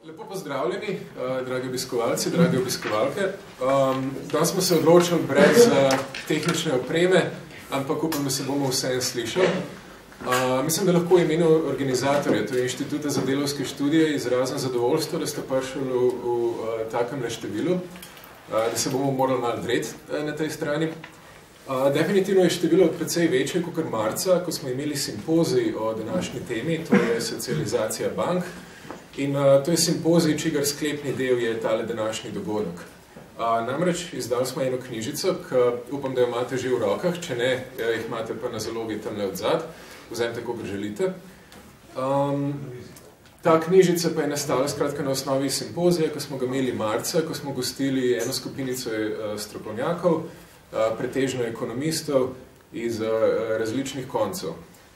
Lepo pozdravljeni, dragi obiskovalci, dragi obiskovalke. Danes smo se odločili brez tehnične opreme, ampak upam, da se bomo vseeno slišali. Mislim, da lahko v imenu organizatorja, to je Inštituta za delavske študije, izrazim zadovoljstvo, da ste prišli v takem številu, da se bomo morali malo dreti na tej strani. Definitivno je število precej večje kot marca, ko smo imeli simpozij o današnji temi, to je socializacija bank. In to je simpozij, čigar sklepni del je tale današnji dogodek. Namreč izdali smo eno knjižico, ki upam, da jo imate že v rokah, če ne, jih imate pa na zalogi tamle odzad, vzemite, koga želite. Ta knjižica pa je nastala skratka na osnovi simpozija, ko smo ga imeli marca, ko smo gostili eno skupinico strokovnjakov, pretežno ekonomistov iz različnih koncev.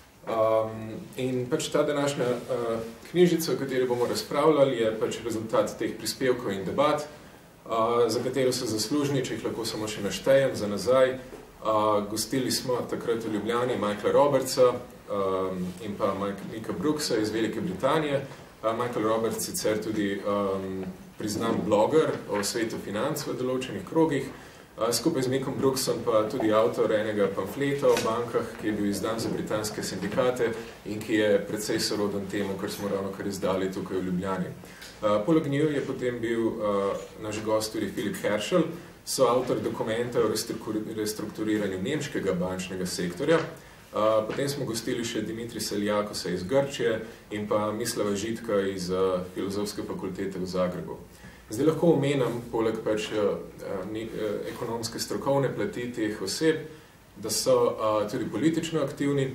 In pač ta današnja knjižica, o kateri bomo razpravljali, je pač rezultat teh prispevkov in debat, za katero so zaslužni, če jih lahko samo še naštejem za nazaj. Gostili smo takrat v Ljubljani Michaela Robertsa in pa Mika Brooksa iz Velike Britanije. Michael Roberts sicer tudi priznan bloger o svetu financ v določenih krogih. Skupaj z Mikom Brooksom pa tudi avtor enega pamfleta o bankah, ki je bil izdan za britanske sindikate in ki je precej soroden temu, kar smo ravnokar izdali tukaj v Ljubljani. Poleg njiju je potem bil naš gost tudi Philip Herschel, soavtor dokumenta o restrukturiranju nemškega bančnega sektorja. Potem smo gostili še Dimitri Seljakosa iz Grčije in pa Mislava Žitka iz Filozofske fakultete v Zagrebu. Zdaj lahko omenam, poleg pač ekonomske strokovne plati teh oseb, da so tudi politično aktivni.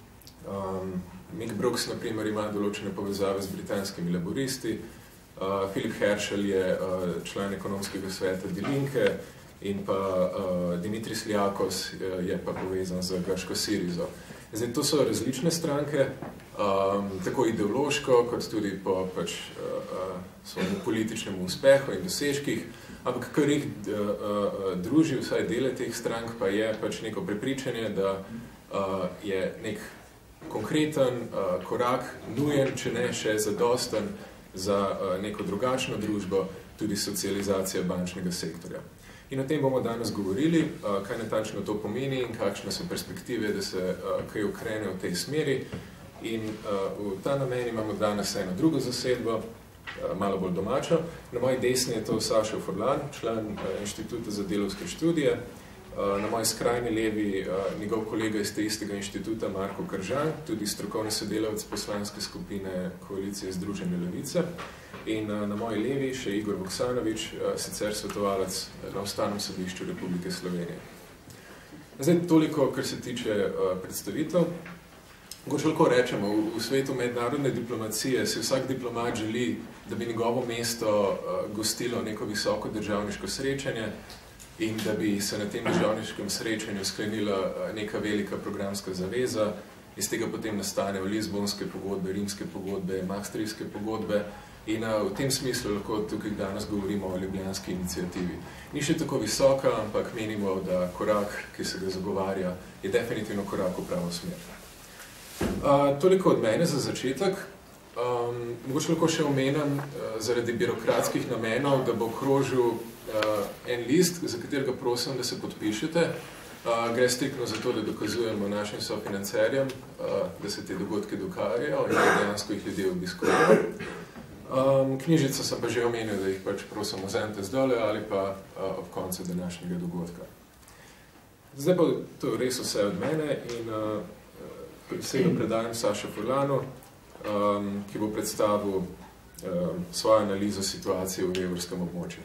Mik Brooks, na primer, ima določene povezave z britanskimi laboristi. Philip Herschel je član ekonomskega sveta Die Linke in pa Dimitri Seljakos je pa povezan z grško Sirizo. Zdaj, to so različne stranke, tako ideološko, kot tudi po pač svojemu političnemu uspehu in dosežkih, ampak kar jih druži, vsaj dele teh strank, pa je pač neko prepričanje, da je nek konkreten korak nujen, če ne še zadosten za neko drugačno družbo, tudi socializacija bančnega sektorja. In o tem bomo danes govorili, kaj natančno to pomeni in kakšne so perspektive, da se kaj ukrene v tej smeri. In v ta namen imamo danes eno drugo zasedbo, malo bolj domačo. Na moji desni je to Sašo Furlan, član Inštituta za delavske študije. Na moji skrajni levi njegov kolega iz istega inštituta Marko Kržan, tudi strokovni sodelavec poslanske skupine Koalicije Združene levice. In na moji levi še Igor Voksanovič, sicer svetovalec na Ustavnem sodišču Republike Slovenije. Zdaj toliko, kar se tiče predstavitev. Mogoče lahko rečemo, v svetu mednarodne diplomacije si vsak diplomat želi, da bi njegovo mesto gostilo neko visoko državniško srečanje in da bi se na tem državniškem srečanju sklenila neka velika programska zaveza. Iz tega potem nastanejo Lizbonske pogodbe, Rimske pogodbe, Maastrichtske pogodbe. In v tem smislu lahko tukaj danes govorimo o ljubljanski iniciativi. Ni še tako visoka, ampak menimo, da korak, ki se ga zagovarja, je definitivno korak v pravo smer. Toliko od mene za začetek. Mogoče lahko še omenim zaradi birokratskih namenov, da bo krožil en list, za katerega prosim, da se podpišete. Gre striktno za to, da dokazujemo našim sofinancerjem, da se te dogodke dokajajo in da dejansko jih ljudje obiskujejo. Knjižico sem pa že omenil, da jih pač prosim vzemite zdole ali pa ob koncu današnjega dogodka. Zdaj pa to res vse od mene in besedo predajam Sašo Furlanu, ki bo predstavil svojo analizo situacije v evrskem območju.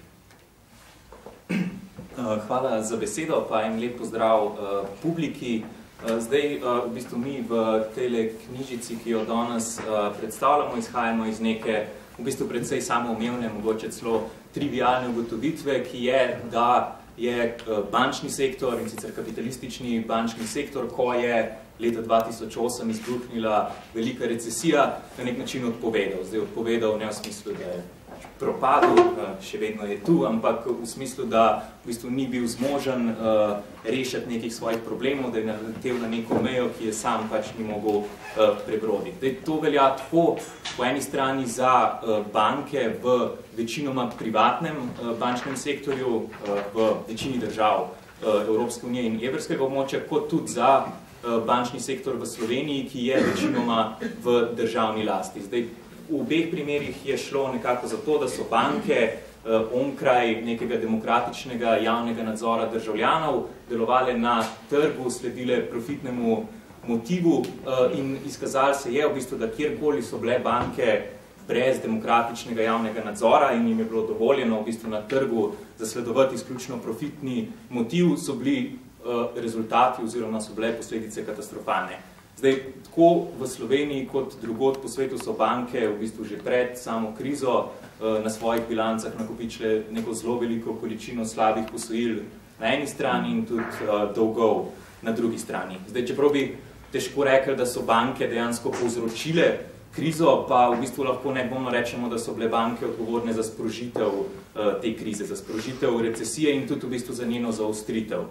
Hvala za besedo, pa en lep pozdrav publiki. Zdaj, v bistvu mi v tejle knjižici, ki jo danes predstavljamo, izhajamo iz neke v bistvu predvsej samoumevne, mogoče celo trivialne ugotovitve, ki je, da je bančni sektor in sicer kapitalistični bančni sektor, ko je leta 2008 izbruhnila velika recesija, na nek način odpovedal. Zdaj odpovedal ne v smislu, da je propadel, še vedno je tu, ampak v smislu, da v bistvu ni bil zmožen rešiti nekih svojih problemov, da je naletel na neko mejo, ki je sam pač ni mogel prebroditi. To velja tako po eni strani za banke v večinoma privatnem bančnem sektorju, v večini držav Evropske unije in evrskega območja, kot tudi za bančni sektor v Sloveniji, ki je večinoma v državni lasti. Zdaj, v obeh primerih je šlo nekako za to, da so banke onkraj nekega demokratičnega javnega nadzora državljanov delovale na trgu, sledile profitnemu motivu in izkazali se je v bistvu, da kjerkoli so bile banke brez demokratičnega javnega nadzora in jim je bilo dovoljeno v bistvu na trgu zasledovati izključno profitni motiv, so bili rezultati oziroma so bile posledice katastrofalne. Zdaj, tako v Sloveniji kot drugod po svetu so banke v bistvu že pred samo krizo na svojih bilancah nakopičile neko zelo veliko količino slabih posojil na eni strani in tudi dolgov na drugi strani. Zdaj, čeprav bi težko rekli, da so banke dejansko povzročile krizo, pa v bistvu lahko nedvomno rečemo, da so bile banke odgovorne za sprožitev te krize, za sprožitev recesije in tudi v bistvu za njeno zaostritev.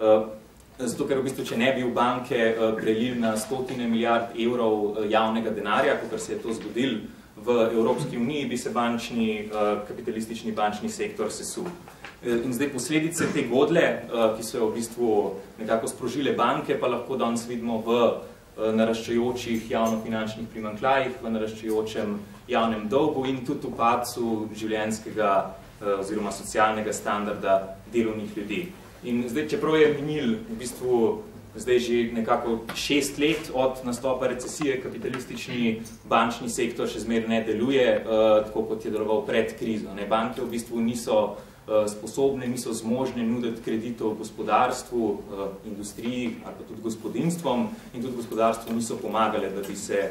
Zato, ker v bistvu, če ne bi v banke prelili na stotine milijard evrov javnega denarja, kot se je to zgodilo v Evropski uniji, bi se kapitalistični bančni sektor sesul. In zdaj posledice te godle, ki so jo v bistvu nekako sprožile banke, pa lahko danes vidimo v naraščajočih javnofinančnih primanjkljajih, v naraščajočem javnem dolgu in tudi v padcu življenjskega oziroma socialnega standarda delovnih ljudi. In zdaj, čeprav je minil v bistvu zdaj že nekako 6 let od nastopa recesije, kapitalistični bančni sektor še zmeraj ne deluje, tako kot je deloval pred krizo. Banke v bistvu niso sposobne, niso zmožne nuditi kreditov gospodarstvu, industriji ali pa tudi gospodinstvom in tudi gospodarstvu niso pomagale, da bi se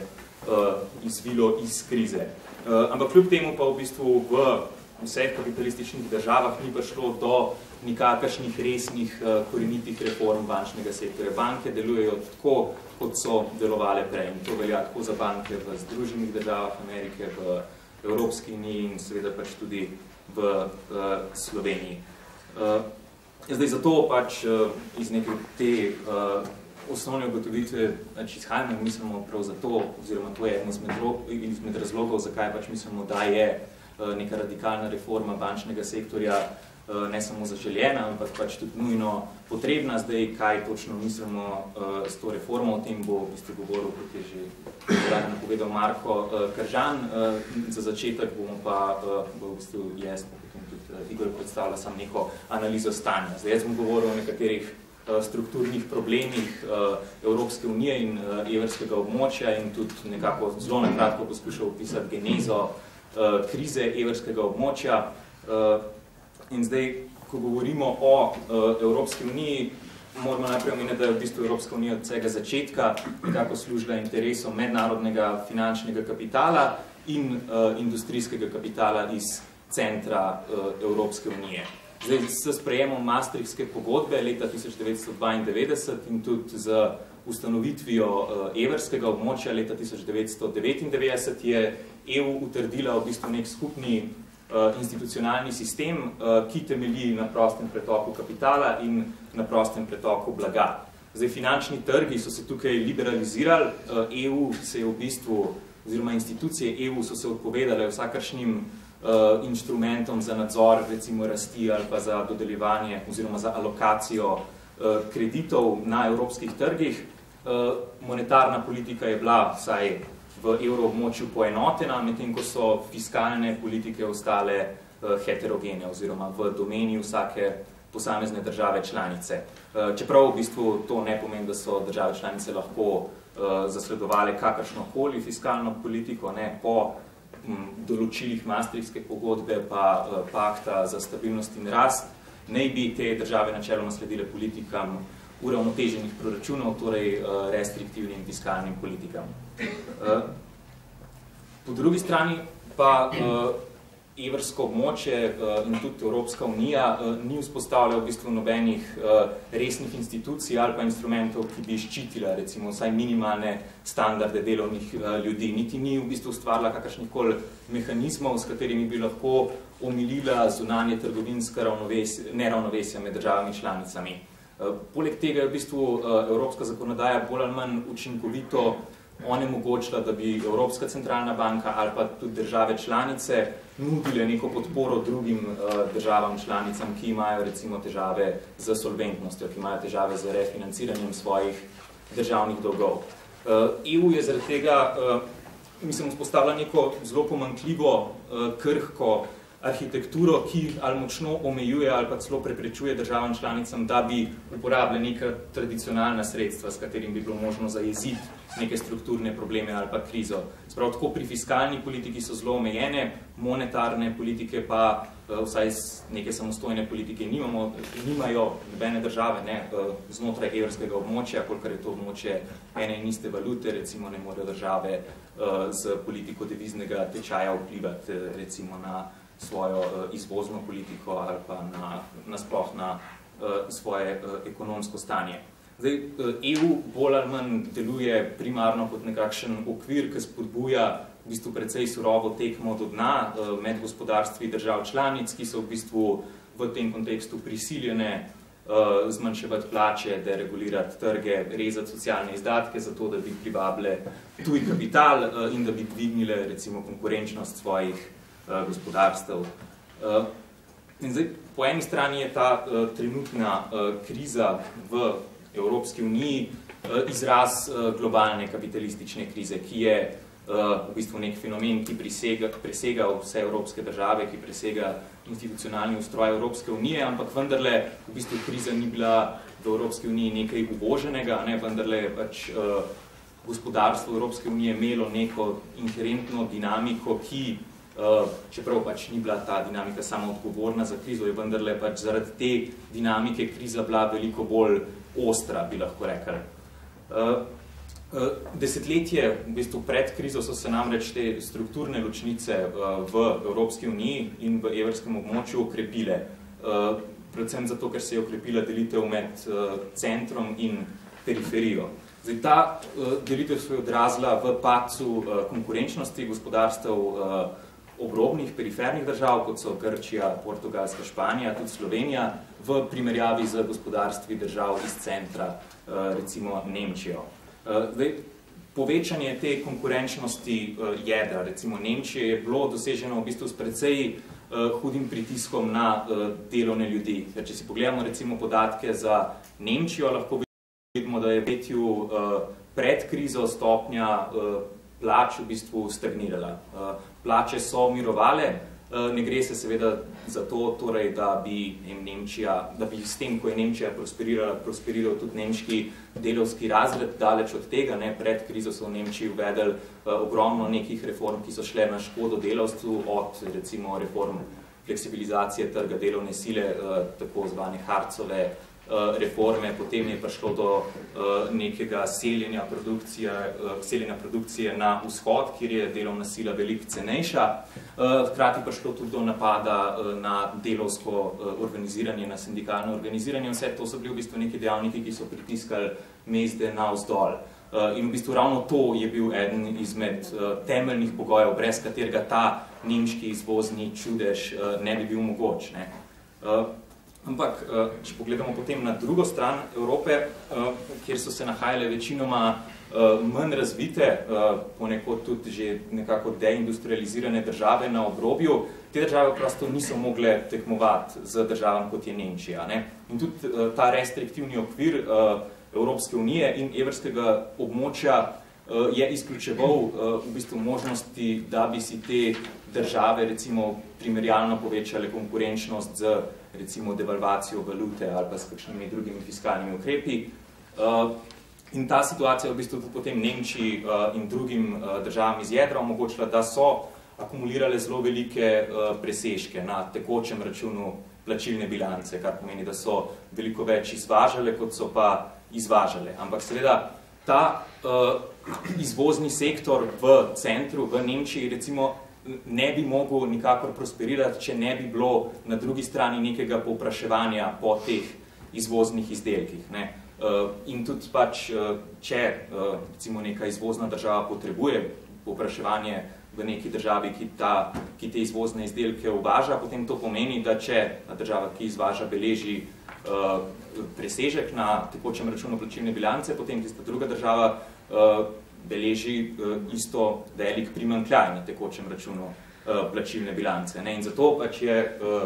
izvilo iz krize. Ampak kljub temu pa v bistvu v vseh kapitalističnih državah ni prišlo do nikakršnih resnih korenitih reform bančnega sektorja. Banke delujejo tako, kot so delovale prej. In to velja tako za banke v Združenih državah Amerike, v Evropski uniji in seveda pač tudi v Sloveniji. Zdaj, zato pač iz neke te osnovne ugotovitve izhajamo in mislimo prav zato, oziroma to je izmed razlogov, zakaj pač mislimo, da je neka radikalna reforma bančnega sektorja ne samo zaželjena, ampak pač tudi nujno potrebna. Zdaj, kaj točno mislimo s to reformo, o tem bo v bistvu govoril, kot je že napovedal Marko Kržan. Za začetek bomo pa v bistvu jaz, potem tudi Igor predstavlja sam neko analizo stanja. Zdaj, jaz bom govoril o nekaterih strukturnih problemih Evropske unije in evrskega območja in tudi nekako zelo nakratko poskušal opisati genezo krize evrskega območja. In zdaj, ko govorimo o Evropski uniji, moramo najprej omeniti, da je v bistvu Evropska unija od vsega začetka nekako služila interesom mednarodnega finančnega kapitala in industrijskega kapitala iz centra Evropske unije. Zdaj, s sprejemom Maastrichtske pogodbe leta 1992 in tudi z ustanovitvijo evrskega območja leta 1999 je EU utrdila v bistvu nek skupni institucionalni sistem, ki temelji na prostem pretoku kapitala in na prostem pretoku blaga. Zdaj, finančni trgi so se tukaj liberalizirali, EU se je v bistvu, oziroma institucije EU so se odpovedale vsakršnim inštrumentom za nadzor, recimo rasti ali pa za dodeljevanje oziroma za alokacijo kreditov na evropskih trgih. Monetarna politika je bila vsaj v evroobmočju poenotena, medtem ko so fiskalne politike ostale heterogene oziroma v domeni vsake posamezne države članice. Čeprav v bistvu to ne pomeni, da so države članice lahko zasledovale kakršnokoli fiskalno politiko, ne, po določilih Maastrichtske pogodbe pa pakta za stabilnost in rast, naj bi te države načeloma sledile politikam uravnoteženih proračunov, torej restriktivnim fiskalnim politikam. Po drugi strani pa evrsko območje in tudi Evropska unija ni vzpostavljala v bistvu nobenih resnih institucij ali pa instrumentov, ki bi ščitila recimo vsaj minimalne standarde delovnih ljudi. Niti ni v bistvu ustvarila kakršnihkoli mehanizmov, s katerimi bi lahko omilila zunanje trgovinska neravnovesja med državami članicami. Poleg tega je v bistvu evropska zakonodaja bolj ali manj učinkovito onemogočila, da bi Evropska centralna banka ali pa tudi države članice nudile neko podporo drugim državam članicam, ki imajo recimo težave z solventnostjo, ki imajo težave z refinanciranjem svojih državnih dolgov. EU je zaradi tega, mislim, vzpostavila neko zelo pomanjkljivo, krhko arhitekturo, ki ali močno omejuje ali pa celo preprečuje državam članicam, da bi uporabljali neka tradicionalna sredstva, s katerim bi bilo možno zajeziti neke strukturne probleme ali pa krizo. Sprav tako pri fiskalni politiki so zelo omejene, monetarne politike pa vsaj neke samostojne politike nimajo nobene države znotraj evrskega območja, kolikor je to območje ene in iste valute, recimo ne morejo države z politiko deviznega tečaja vplivati recimo na svojo izvozno politiko ali pa nasploh na svoje ekonomsko stanje. Zdaj, EU bolj ali manj deluje primarno kot nekakšen okvir, ki spodbuja v bistvu precej surovo tekmo do dna med gospodarstvi držav članic, ki so v bistvu v tem kontekstu prisiljene zmanjševati plače, deregulirati trge, rezati socialne izdatke, zato da bi privabile tuj kapital in da bi dvignile recimo konkurenčnost svojih gospodarstev. In zdaj, po eni strani je ta trenutna kriza v Evropski uniji izraz globalne kapitalistične krize, ki je v bistvu nek fenomen, ki presega vse evropske države, ki presega institucionalni ustroj Evropske unije, ampak vendarle v bistvu kriza ni bila v Evropski uniji nekaj uvoženega, vendarle je pač gospodarstvo Evropske unije imelo neko inherentno dinamiko, ki čeprav pač ni bila ta dinamika samo odgovorna za krizo, je vendarle pač zaradi te dinamike kriza bila veliko bolj ostra, bi lahko rekli. Desetletje, v bistvu pred krizo, so se namreč te strukturne ločnice v Evropski uniji in v evrskem območju okrepile. Predvsem zato, ker se je okrepila delitev med centrom in periferijo. Zdaj, ta delitev se je odrazila v padcu konkurenčnosti gospodarstev obrobnih, perifernih držav, kot so Grčija, Portugalska, Španija, tudi Slovenija, v primerjavi z gospodarstvi držav iz centra, recimo Nemčijo. Zdaj, povečanje te konkurenčnosti jedra, recimo Nemčije, je bilo doseženo v bistvu s precej hudim pritiskom na delovne ljudi. Ker če si pogledamo recimo podatke za Nemčijo, lahko vidimo, da je v letju pred krizo stopnja plač v bistvu stagnirala. Plače so mirovale, ne gre se seveda za to, torej, da bi s tem, ko je Nemčija prosperiral tudi nemški delavski razred, daleč od tega, pred krizo so v Nemčiji uvedli ogromno nekih reform, ki so šle na škodo delavstvu, od recimo reform fleksibilizacije trga delovne sile, tako zvane Hartzove reforme, potem je prišlo do nekega seljenja produkcije na vzhod, kjer je delovna sila veliko cenejša. Hkrati prišlo tudi do napada na delovsko organiziranje, na sindikalno organiziranje. Vse to so bili v bistvu neki dejavniki, ki so pritiskali mezde navzdol. In v bistvu ravno to je bil eden izmed temeljnih pogojev, brez katerega ta nemški izvozni čudež ne bi bil mogoč. Ampak, če pogledamo potem na drugo stran Evrope, kjer so se nahajale večinoma manj razvite, ponekod tudi že nekako deindustrializirane države na obrobju, te države prosto niso mogle tekmovati z državam, kot je Nemčija. In tudi ta restriktivni okvir Evropske unije in evrskega območja je izključeval v bistvu možnosti, da bi si te države recimo primerjalno povečale konkurenčnost z recimo devalvacijo valute ali pa s kakšnimi drugimi fiskalnimi ukrepi. In ta situacija v bistvu tudi potem Nemčiji in drugim državam iz jedra omogočila, da so akumulirale zelo velike presežke na tekočem računu plačilne bilance, kar pomeni, da so veliko več izvažale, kot so pa izvažale. Ampak seveda ta izvozni sektor v centru, v Nemčiji, recimo, ne bi mogel nikakor prosperirati, če ne bi bilo na drugi strani nekega povpraševanja po teh izvoznih izdelkih. Ne. In tudi pač, če recimo neka izvozna država potrebuje povpraševanje v neki državi, ki te izvozne izdelke uvaža, potem to pomeni, da če država, ki izvaža, beleži presežek na tekočem računu plačilne bilance, potem tista druga država beleži isto velik primanjkljaj na tekočem računu plačilne bilance. In zato pač je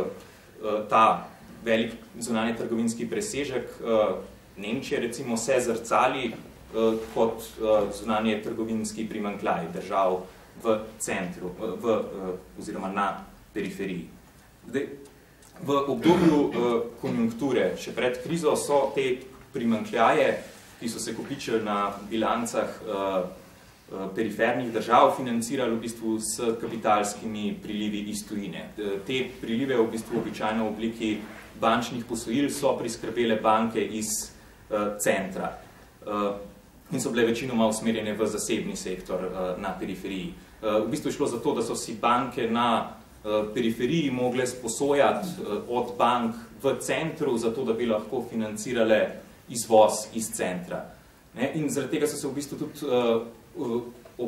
ta velik zunanji trgovinski presežek Nemčije recimo se zrcali kot zunanje trgovinski primanjkljaj držav v centru, oziroma na periferiji. Zdaj, v obdobju konjunkture, še pred krizo, so te primanjkljaje, ki so se kopičili na bilancah perifernih držav, financirali v bistvu s kapitalskimi prilivi iz tujine. Te prilive v bistvu običajno v obliki bančnih posojil so priskrbele banke iz centra in so bile večinoma usmerjene v zasebni sektor na periferiji. V bistvu je šlo za to, da so si banke na periferiji mogle sposojati od bank v centru, zato da bi lahko financirale izvoz iz centra. In zaradi tega so se v bistvu tudi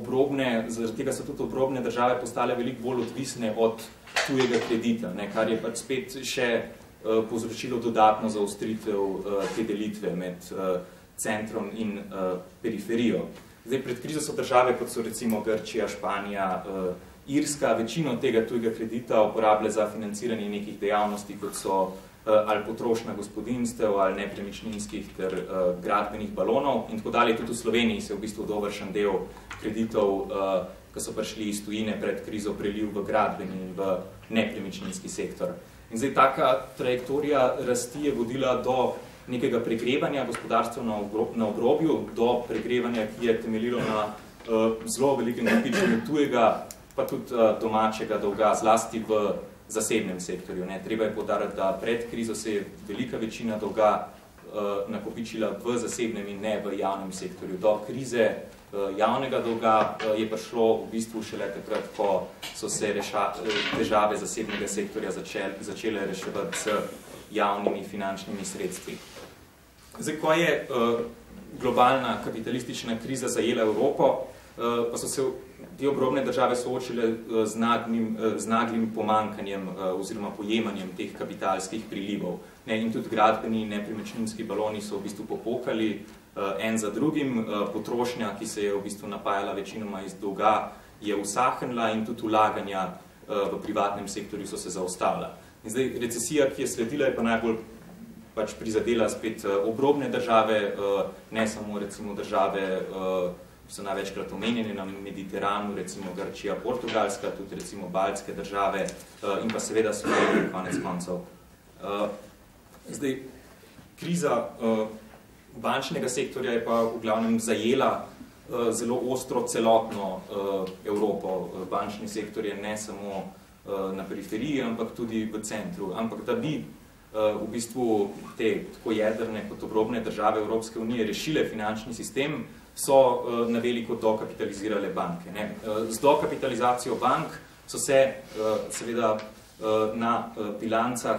obrobne države postale veliko bolj odvisne od tujega kredita, kar je pač spet še povzročilo dodatno zaostritev te delitve med centrom in periferijo. Zdaj, pred krizo so države, kot so recimo Grčija, Španija, Irska, večino tega tujega kredita uporablja za financiranje nekih dejavnosti, kot so ali potrošnja gospodinjstev, ali nepremičninskih ter gradbenih balonov in tako dalje. Tudi v Sloveniji se v bistvu dovršen del kreditov, ki so prišli iz tujine pred krizo, prelil v gradbeni in v nepremičninski sektor. In zdaj taka trajektorija rasti je vodila do nekega pregrevanja gospodarstva na obrobju, do pregrevanja, ki je temeljilo na zelo velikem napičenju tujega, pa tudi domačega dolga, zlasti v zasebnem sektorju. Treba je poudariti, da pred krizo se je velika večina dolga nakopičila v zasebnem in ne v javnem sektorju. Do krize javnega dolga je prišlo v bistvu šele takrat, ko so se težave zasebnega sektorja začele reševati z javnimi finančnimi sredstvi. Zdaj, ko je globalna kapitalistična kriza zajela Evropo, pa so se te obrobne države soočile z naglim pomanjkanjem oziroma pojemanjem teh kapitalskih prilivov. In tudi gradbeni in nepremičninski baloni so v bistvu popokali en za drugim. Potrošnja, ki se je v bistvu napajala večinoma iz dolga, je usahnila in tudi vlaganja v privatnem sektorju so se zaustavila. In zdaj, recesija, ki je sledila, je pa najbolj pač prizadela spet obrobne države, ne samo recimo države, so največkrat omenjene na Mediteranu, recimo Grčija, Portugalska, tudi recimo baltske države in pa seveda Slovenija konec koncev. Zdaj, kriza bančnega sektorja je pa v glavnem zajela zelo ostro celotno Evropo. Bančni sektor je ne samo na periferiji, ampak tudi v centru. Ampak da bi v bistvu te tako jedrne kot obrobne države Evropske unije rešile finančni sistem, so na veliko dokapitalizirale banke. Z dokapitalizacijo bank so se seveda na bilancah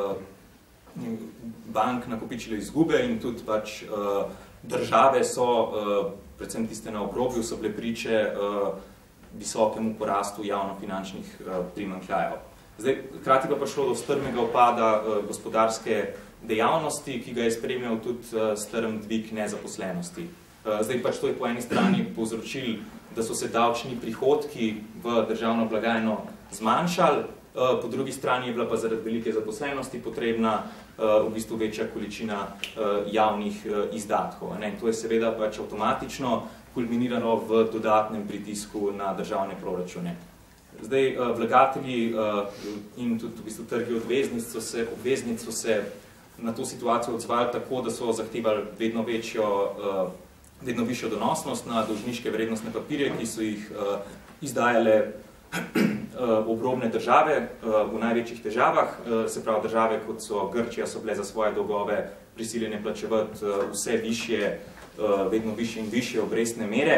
bank nakopičile izgube in tudi pač države so, predvsem tiste na obrobju, so bile priče visokemu porastu javnofinančnih primanjkljajev. Zdaj, hkrati pa prišlo do strmega upada gospodarske dejavnosti, ki ga je spremljal tudi strm dvig nezaposlenosti. Zdaj pač to je po eni strani povzročil, da so se davčni prihodki v državno blagajno zmanjšali, po drugi strani je bila pa zaradi velike zaposlenosti potrebna v bistvu večja količina javnih izdatkov. To je seveda pač avtomatično kulminirano v dodatnem pritisku na državne proračune. Zdaj, vlagatelji in tudi v bistvu trgi obveznic so se na to situacijo odzvali tako, da so zahtevali vedno višjo donosnost na dolžniške vrednostne papirje, ki so jih izdajale obrobne države v največjih težavah. Se pravi, države, kot so Grčija, so bile za svoje dolgove prisiljene plačevati vse višje, vedno višje in višje obrestne mere.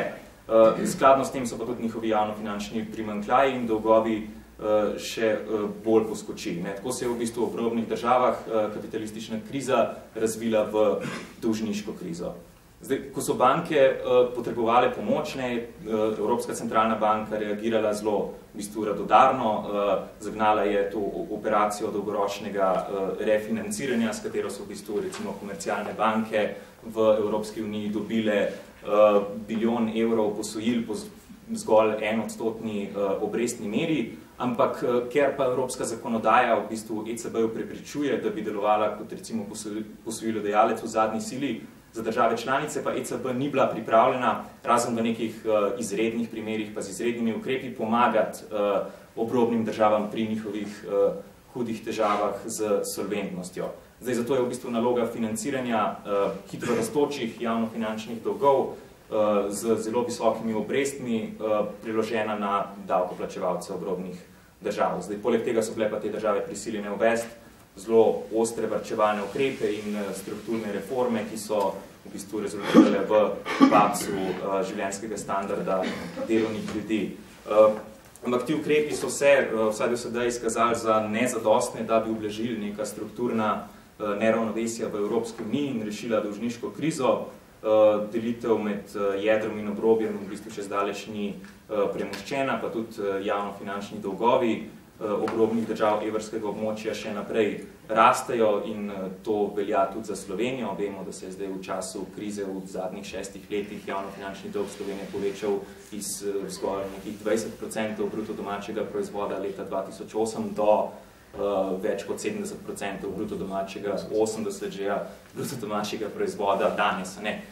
Skladno s tem so pa tudi njihovi javnofinančni primanjkljaji in dolgovi še bolj poskočili. Tako se je v bistvu v obrobnih državah kapitalistična kriza razvila v dolžniško krizo. Zdaj, ko so banke potrebovale pomoč, Evropska centralna banka reagirala zelo v bistvu radodarno, zagnala je to operacijo dolgoročnega refinanciranja, s katero so v bistvu recimo komercialne banke v Evropski uniji dobile bilijon evrov posojil po zgolj 1% obrestni meri, ampak ker pa evropska zakonodaja v bistvu ECB-ju preprečuje, da bi delovala kot recimo posojilodajalec v zadnji sili, za države članice pa ECB ni bila pripravljena, razen v nekih izrednih primerih, pa z izrednimi ukrepi, pomagati obrobnim državam pri njihovih hudih težavah z solventnostjo. Zdaj, zato je v bistvu naloga financiranja hitro rastočih javnofinančnih dolgov z zelo visokimi obrestmi priložena na davkoplačevalce obrobnih držav. Zdaj, poleg tega so bile pa te države prisiljene uvesti zelo ostre varčevalne ukrepe in strukturne reforme, ki so v bistvu rezultirale v padcu življenjskega standarda delovnih ljudi. Ampak ti ukrepi so se vsaj do sedaj izkazali za nezadostne, da bi ublažili neka strukturna neravnovesja v Evropski uniji in rešila dolžniško krizo. Delitev med jedrom in obrobjem v bistvu še zdaleč ni premoščena, pa tudi javnofinančni dolgovi obrobnih držav evrskega območja še naprej rastejo in to velja tudi za Slovenijo. Vemo, da se je zdaj v času krize v zadnjih 6 letih javnofinančni dolg Slovenije povečal iz zgolj nekih 20% bruto domačega proizvoda leta 2008 do več kot 70% bruto domačega, 80% že bruto domačega proizvoda danes.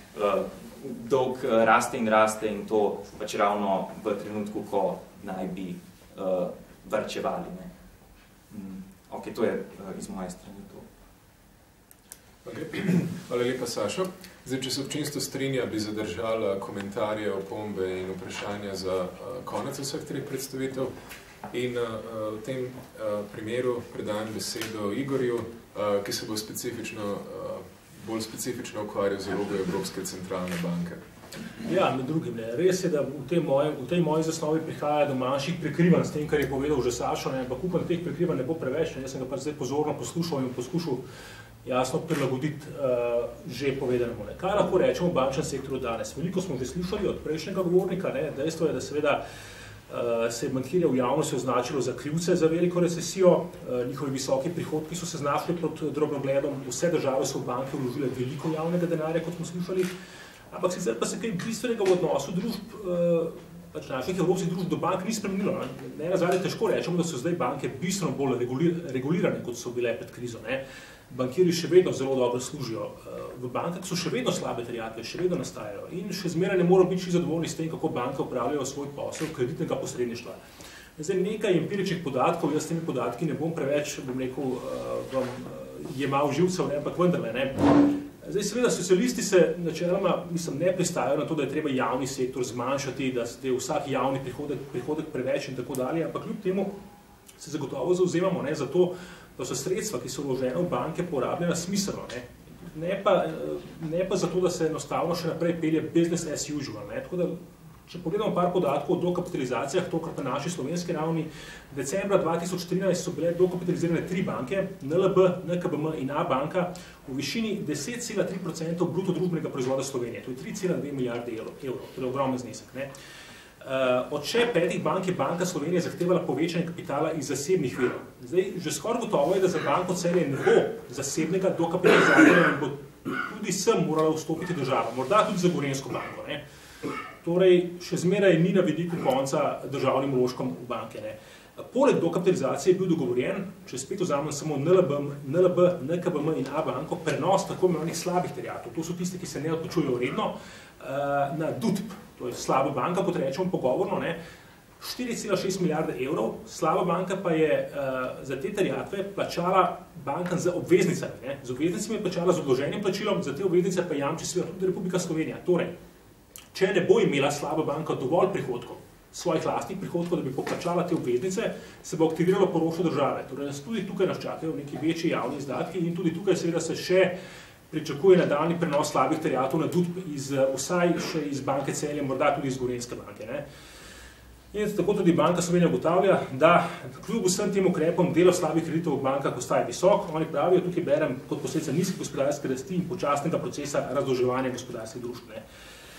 Dolg raste in to pač ravno v trenutku, ko naj bi varčevali. Ok, to je iz moje strani to. Hvala lepa, Sašo. Zdaj, če se občinstvo strinja, bi zadržala komentarje, opombe in vprašanja za konec vseh treh predstavitev. In v tem primeru predajam besedo Igorju, ki se bo bolj specifično ukvarjal z vlogo Evropske centralne banke. Ja, med drugim. Res je, da v tej moji zasnovi prihaja do manjših prekrivanj s tem, kar je povedal že Sašo, ampak upam, da teh prekrivanj ne bo preveč. Jaz sem ga pa zdaj pozorno poslušal in poskušal jasno prilagoditi že povedanemu. Kaj lahko rečemo v bančnem sektorju danes? Veliko smo že slišali od prejšnjega govornika. Dejstvo je, da seveda se je bankirje v javnosti označilo za krivce za veliko recesijo, njihovi visoki prihodki so se znašli pod drobnogledom, vse države so v banke vložile veliko javnega denarja, kot smo slišali. Ampak sicer pa se kaj bistvenega v odnosu družb, pač naših evropskih družb do bank ni spremenilo. Nazadnje težko rečemo, da so zdaj banke bistveno bolj regulirane, kot so bile pred krizo. Bankirji še vedno zelo dobro služijo. V bankah so še vedno slabe terjatve, še vedno nastajajo in še zmeraj ne moramo biti zadovoljni s tem, kako banke upravljajo svoj posel kreditnega posredništva. Zdaj nekaj empiričnih podatkov, jaz s temi podatki ne bom preveč, bom rekel, vam jemal živcev, ampak vendarle. Zdaj, seveda, socialisti se načeloma, ne pristajajo na to, da je treba javni sektor zmanjšati, da je vsak javni prihodek preveč in tako dalje, ampak kljub temu se zagotovo zavzemamo za to, da so sredstva, ki so vložene v banke, porabljena smiselno. Ne pa zato, da se enostavno še naprej pelje business as usual. Tako da, če pogledamo par podatkov o dokapitalizacijah, tokrat na naši slovenski ravni, decembra 2013 so bile dokapitalizirane 3 banke, NLB, NKBM in A banka, v višini 10,3% bruto družbenega proizvoda Slovenije. To je 3,2 milijarde evrov. To je ogromen znesek. Od še 5 bank je Banka Slovenije zahtevala povečanje kapitala iz zasebnih virov. Zdaj, že skoraj gotovo je, da za Banko Celje ne bo zasebnega dokapitalizacija in bo tudi sem morala vstopiti država, morda tudi za Gorenjsko banko. Torej, še zmeraj ni na vidiku konca državnim vložkom v banke. Poleg dokapitalizacije je bil dogovorjen, če spet vzamem samo NLB, NKBM in A banko, prenos tako imenovanih slabih terjatov. To so tiste, ki se ne odplačujejo redno, na DUTP, to je slaba banka, kot rečemo pogovorno, 4,6 milijarde evrov. Slaba banka pa je za te terjatve plačala bankam z obveznicami. Z obveznicami je plačala z odloženim plačilom, za te obveznice pa jamči seveda tudi Republika Slovenija. Torej, če ne bo imela slaba banka dovolj prihodkov, svojih lastnih prihodkov, da bi poplačala te obveznice, se bo aktiviralo poroštvo države. Torej, tudi tukaj nas čakajo neki večji javni izdatki in tudi tukaj seveda se še pričakuje nadaljnji prenos slabih terjatev na DUTB vsaj še iz banke Celje, morda tudi iz Gorenjske banke. Ne. In tako tudi Banka Slovenije ugotavlja, da kljub vsem tem ukrepom delo slabih kreditov v bankah ostaja visok. Oni pravijo, tukaj berem kot posledica nizke gospodarske rasti in počasnega procesa razdolževanja gospodarskih družb. Ne.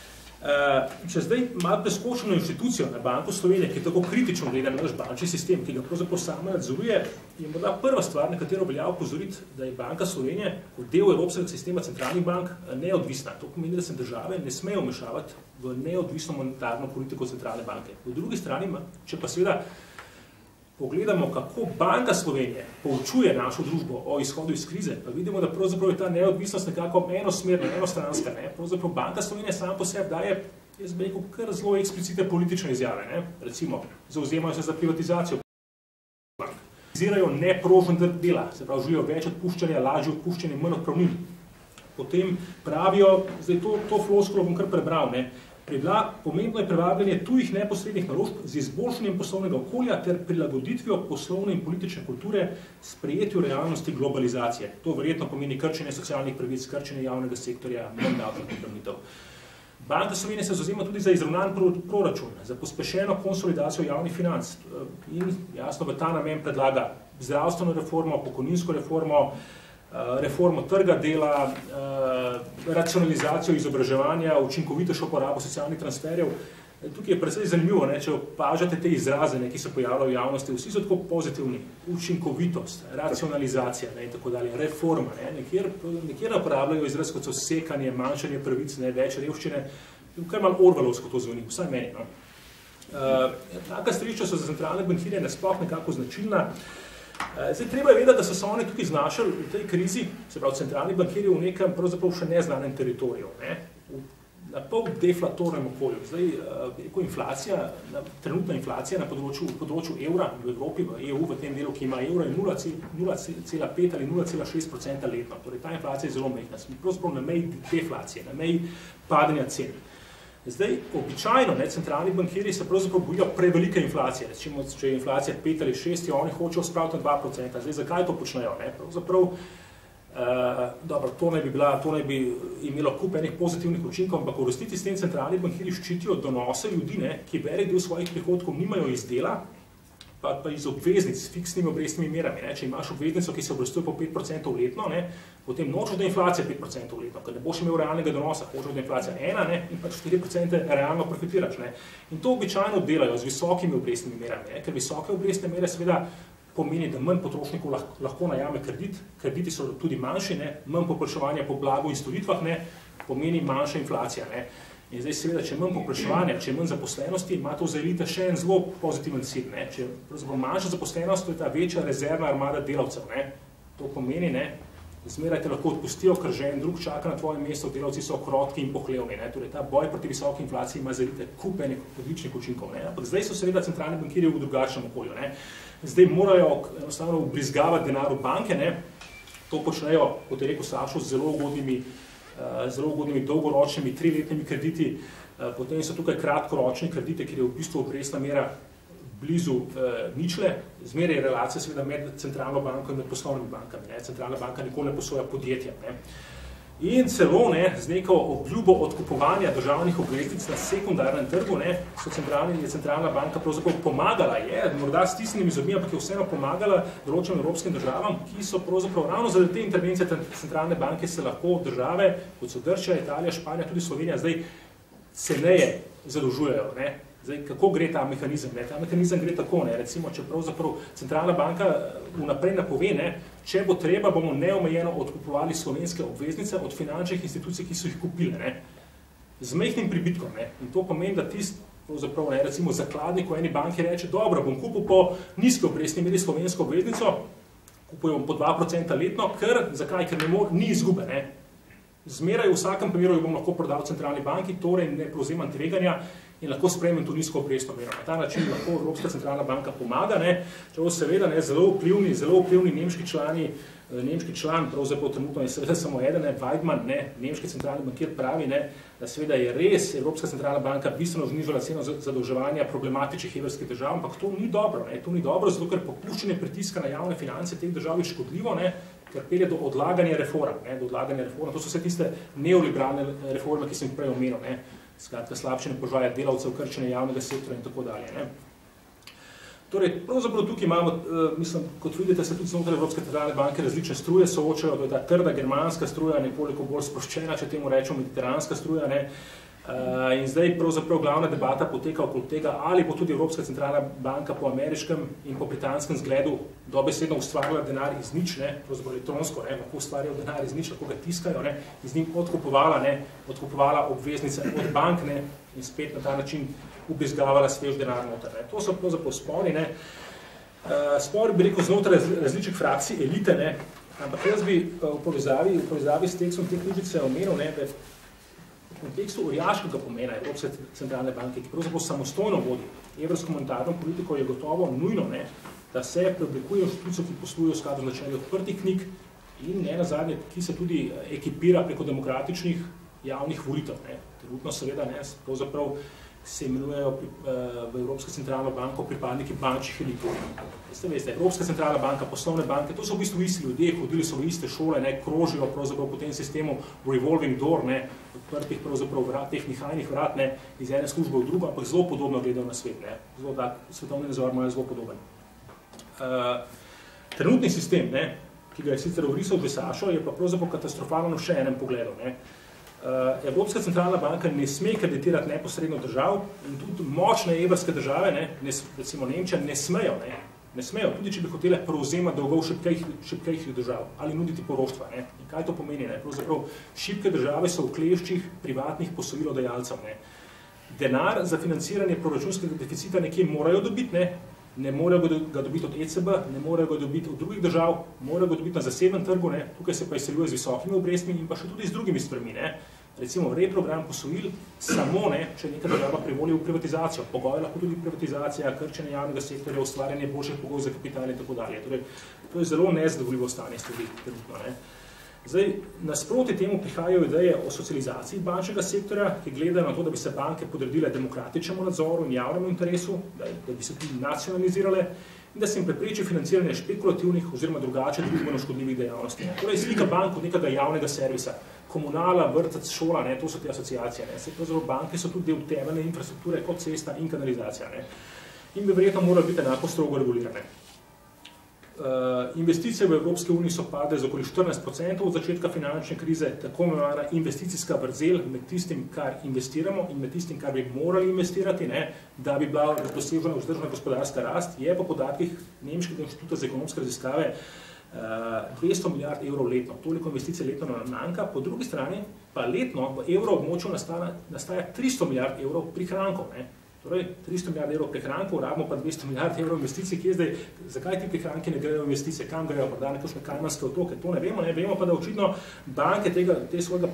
Če zdaj malo preskočimo inštitucijo na Banko Slovenije, ki je tako kritično gleda na naš bančni sistem, ki ga pravzaprav sama nadzoruje, je morda prva stvar, na katero velja opozoriti, da je Banka Slovenije kot del evropskega sistema centralnih bank neodvisna. To pomeni, da se države ne smejo vmešavati v neodvisno monetarno politiko centralne banke. Po drugi strani, če pa seveda pogledamo, kako Banka Slovenije poučuje našo družbo o izhodu iz krize, pa vidimo, da pravzaprav je ta neodvisnost nekako enosmerna, enostranska. Ne? Pravzaprav Banka Slovenije sama po sebi daje, jaz bi rekel, kar zelo eksplicitne politične izjave. Ne? Recimo, zauzemajo se za privatizacijo bank. Privatizajo neprožen trg dela, se pravi, želijo več odpuščanja, lažje odpuščanje, manj odpravnin. Potem pravijo, zdaj to floskolo bom kar prebral, ne? Pomembno je privabljanje tujih neposrednih naložb z izboljšanjem poslovnega okolja ter prilagoditvijo poslovne in politične kulture sprejetju realnosti globalizacije. To verjetno pomeni krčenje socialnih pravic, krčenje javnega sektorja, manj davčnih obremenitev. Banka Slovenije se zavzema tudi za izravnan proračun, za pospešeno konsolidacijo javnih financ in jasno v ta namen predlaga zdravstveno reformo, pokojninsko reformo, reformo trga dela, racionalizacijo izobraževanja, učinkovitejšo porabo socialnih transferjev. Tukaj je precej zanimivo, ne, če opažate te izraze, ne, ki se pojavljajo v javnosti, vsi so tako pozitivni. Učinkovitost, racionalizacija, ne, in tako dalje, reforma. Ne, nekjer uporabljajo izraz kot so sekanje, manjšanje pravic, ne, več revščine, kar malo orwellovsko to zvoni, vsaj meni. No. Taka stališča so za centralne bankirje nasploh nekako značilna. Zdaj, treba je vedeti, da so se oni tukaj znašli v tej krizi, se pravi centralni bankirji v nekem pravzaprav še neznanem teritoriju, ne? Na pol deflatornem okolju. Zdaj, inflacija, trenutna inflacija na področju evra v Evropi, v EU, v tem delu, ki ima evra, je 0,5 ali 0,6% letno. Torej, ta inflacija je zelo majhna. Smo pravzaprav na meji deflacije, na meji padanja cen. Zdaj, običajno, centralni bankirji se pravzaprav bojijo prevelike inflacije. Recimo, če je inflacija 5 ali 6, oni hočejo spraviti na 2%. Zdaj, zakaj to počnejo? Ne? Pravzaprav, dobro, to naj bi imelo kup enih pozitivnih učinkov, ampak v resnici s tem centralni bankirji ščitijo donose ljudi, ne, ki velik del svojih prihodkov nimajo iz dela, pa iz obveznic s fiksnimi obrestnimi merami. Ne? Če imaš obveznico, ki se obrestuje po 5% letno, ne? Potem nočeš, da inflacija 5% letno, ker ne boš imel realnega donosa, hočeš, da inflacija 1, ne? In pač 4% realno profitiraš. Ne? In to običajno delajo z visokimi obrestnimi merami, ne? Ker visoke obrestne mere seveda pomeni, da manj potrošnikov lahko najame kredit, krediti so tudi manjši, ne? Manj povpraševanja po blagu in storitvah, ne? Pomeni manjša inflacija. Ne? In zdaj seveda, če manj povpraševanja, če manj zaposlenosti, ima to za elite še en zelo pozitiven cilj. Ne? Če manjša zaposlenost, to je ta večja rezervna armada delavcev. Ne? To pomeni, ne? Zmeraj te lahko odpustijo, ker že en drug čaka na tvojem mestu, delavci so krotki in pohlevni. Ne? Torej, ta boj proti visoki inflaciji ima za elite kup enih odličnih učinkov. Ne? Ampak zdaj so seveda centralni bankirji v drugačnem okolju. Ne? Zdaj morajo enostavno ubrizgavati denar v banke. Ne? To počnejo, kot je rekel Sašo, z zelo ugodnimi dolgoročnimi 3-letnimi krediti, potem so tukaj kratkoročni kredite, kjer je v bistvu obrestna mera blizu ničle, zmeraj je relacija seveda med centralno banko in med poslovnimi bankami. Ne? Centralna banka nikoli ne posoja podjetja. Ne? In celo z neko obljubo odkupovanja državnih obveznic na sekundarnem trgu, ne, je centralna banka pravzaprav pomagala, morda s tisnimi zobmi, ampak je vseeno pomagala določenim evropskim državam, ki so pravzaprav ravno zaradi te intervencije centralne banke se lahko države, kot so Grčija, Italija, Španija, tudi Slovenija, zdaj ceneje zadolžujejo. Ne. Zdaj, kako gre ta mehanizem? Ne? Ta mehanizem gre tako, ne? Recimo, če pravzaprav centralna banka vnaprej napove, ne? Če bo treba, bomo neomejeno odkupovali slovenske obveznice od finančnih institucij, ki so jih kupile, ne? Z majhnim pribitkom. Ne? In to pomeni, da tisti, pravzaprav, ne? Recimo zakladnik v eni banki reče, dobro, bom kupil po nizki obrestni meri slovensko obveznico, kupujem po 2% letno, zakaj? Ker ni izgube, ne? Zmeraj v vsakem primeru jo bom lahko prodal centralni banki, torej ne prevzemam tveganja in lahko sprejmem to nizko obrestno mero. Na ta način lahko Evropska centralna banka pomaga, ne? Čeprav seveda zelo vplivni nemški član, pravzaprav trenutno je seveda samo eden, Weidmann, nemški centralni bankir pravi, ne, da seveda je res Evropska centralna banka bistveno znižala ceno zadolževanja problematičnih evrskih držav, ampak to ni dobro, ne? To ni dobro, zato ker popuščanje pritiska na javne finance teh držav je škodljivo, ne? pelje do odlaganja reform. To so vse tiste neoliberalne reforme, ki sem prej omenil. Skratka, slabšanje položaja delavcev, krčenje javnega sektorja in tako dalje. Torej, pravzaprav tukaj imamo, mislim, kot vidite, se tudi znotraj Evropske centralne banke različne struje soočajo, to je ta trda germanska struja, nekoliko bolj sproščena, če temu rečemo mediteranska struja, in zdaj pravzaprav glavna debata poteka okoli tega, ali bo tudi Evropska centralna banka po ameriškem in po britanskem zgledu dobesedno ustvarjala denar iz nič, pravzaprav elektronsko, lahko ustvarjajo denar iz nič, lahko ga tiskajo, in z njim odkupovala obveznice od bank, in spet na ta način ubrizgavala svež denar noter. To so pravzaprav spori. Spori bi rekel znotraj različnih frakcij, elite, ampak jaz bi v povezavi s tekstom te knjižice omenil, da v kontekstu orjaškega pomena Evropske centralne banke, ki pravzaprav samostojno vodi evropsko monetarno politiko, je gotovo nujno, da se preoblikuje inštitucijo, ki poslujejo v skladu z načeli odprtih knjig in nenazadnje, ki se tudi ekipira preko demokratičnih javnih volitev. Trenutno seveda pravzaprav se imenujejo v Evropsko centralno banko pripadniki bančnih elit. Veste, Evropska centralna banka, poslovne banke, to so v bistvu isti ljudje, hodili so v iste šole, krožijo pravzaprav po tem sistemu revolving door, odprtih pravzaprav vrat, teh nihajnih vrat, iz ene službe v drugo, ampak zelo podobno gledajo na svet. Zelo tak, svetovni nazor imajo zelo podoben. Trenutni sistem, ki ga je sicer orisal že Sašo, je pa pravzaprav katastrofalno v še enem pogledu. Evropska centralna banka ne sme kreditirati neposredno držav in tudi močne evrske države, recimo Nemčija, ne smejo, tudi če bi hotele prevzemati dolgov šibkejših držav ali nuditi poroštva. In kaj to pomeni? Pravzaprav šibke države so v kleščih privatnih posojilodajalcev. Denar za financiranje proračunskega deficita nekje morajo dobiti, ne morejo ga dobiti od ECB, ne morejo ga dobiti od drugih držav, morajo ga dobiti na zasebnem trgu, tukaj se pa izseljuje z visokimi obrestmi in pa še tudi z drugimi stvarmi. Recimo reprogram posojil samo, če neka država privoli v privatizacijo. Pogoj lahko tudi privatizacija, krčenje javnega sektorja, ustvarjanje boljših pogojev za kapital in tako dalje. Torej, to je zelo nezadovoljivo stanje stvari trenutno. Zdaj, nasproti temu prihajajo ideje o socializaciji bančnega sektorja, ki gledajo na to, da bi se banke podredile demokratičnemu nadzoru in javnemu interesu, da bi se tudi nacionalizirale in da se jim prepreči financiranje špekulativnih oziroma drugače družbeno škodljivih dejavnosti. Torej, slika bank kot nekega javnega servisa, komunala, vrtec, šola, to so te asociacije. Banke so tudi del temeljne infrastrukture kot cesta in kanalizacija. In bi verjetno morali biti enako strogo regulirane. Investicije v Evropski uniji so padle za okoli 14% od začetka finančne krize, tako imenovana investicijska vrzel med tistim, kar investiramo in med tistim, kar bi morali investirati, da bi bila dosežena vzdržna gospodarska rast, je po podatkih Nemškega inštituta za ekonomske raziskave 200 milijard evrov letno. Toliko investicij letno manjka, po drugi strani pa letno v evroobmočju nastaja 300 milijard evrov prihrankov. Torej, 300 milijard evrov prihrankov, rabimo pa 200 milijard evrov investicij, ki je zdaj, zakaj ti prihranki ne grejo investicije, kam grejo, pa da nekakšne Kajmanske otoke, to ne vemo, vemo pa, da očitno banke svojega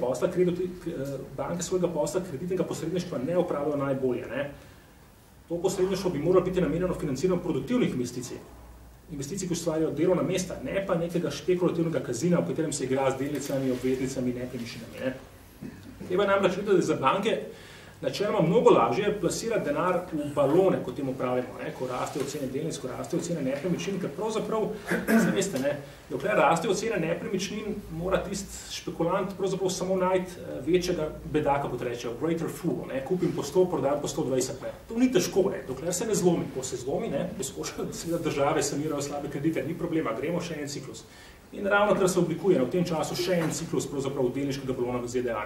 posla kreditnega posredništva ne opravijo najbolje. To posredništvo bi moralo biti namenjeno financiranju produktivnih investicij. Investicij, ki ustvarjajo delovna mesta, ne pa nekega špekulativnega kazina, v katerem se igra z delnicami, obveznicami, nepremičninami. Treba namreč videti, da za banke načeloma mnogo lažje plasirati denar v balone, kot temu pravimo, ko rastejo cene delnic, ko rastejo cene nepremičnin, ker pravzaprav, veste, dokler rastejo cene nepremičnin, mora tisti špekulant pravzaprav samo najti večjega bedaka, kot rečejo, greater fool, kupim po 100, prodam po 120. To ni težko, dokler se ne zlomi. Ko se zlomi, poskušajo, da države sanirajo slabe kredite, ni problema, gremo še en ciklus. In ravno kar se oblikuje v tem času še en ciklus pravzaprav delniškega balona v ZDA.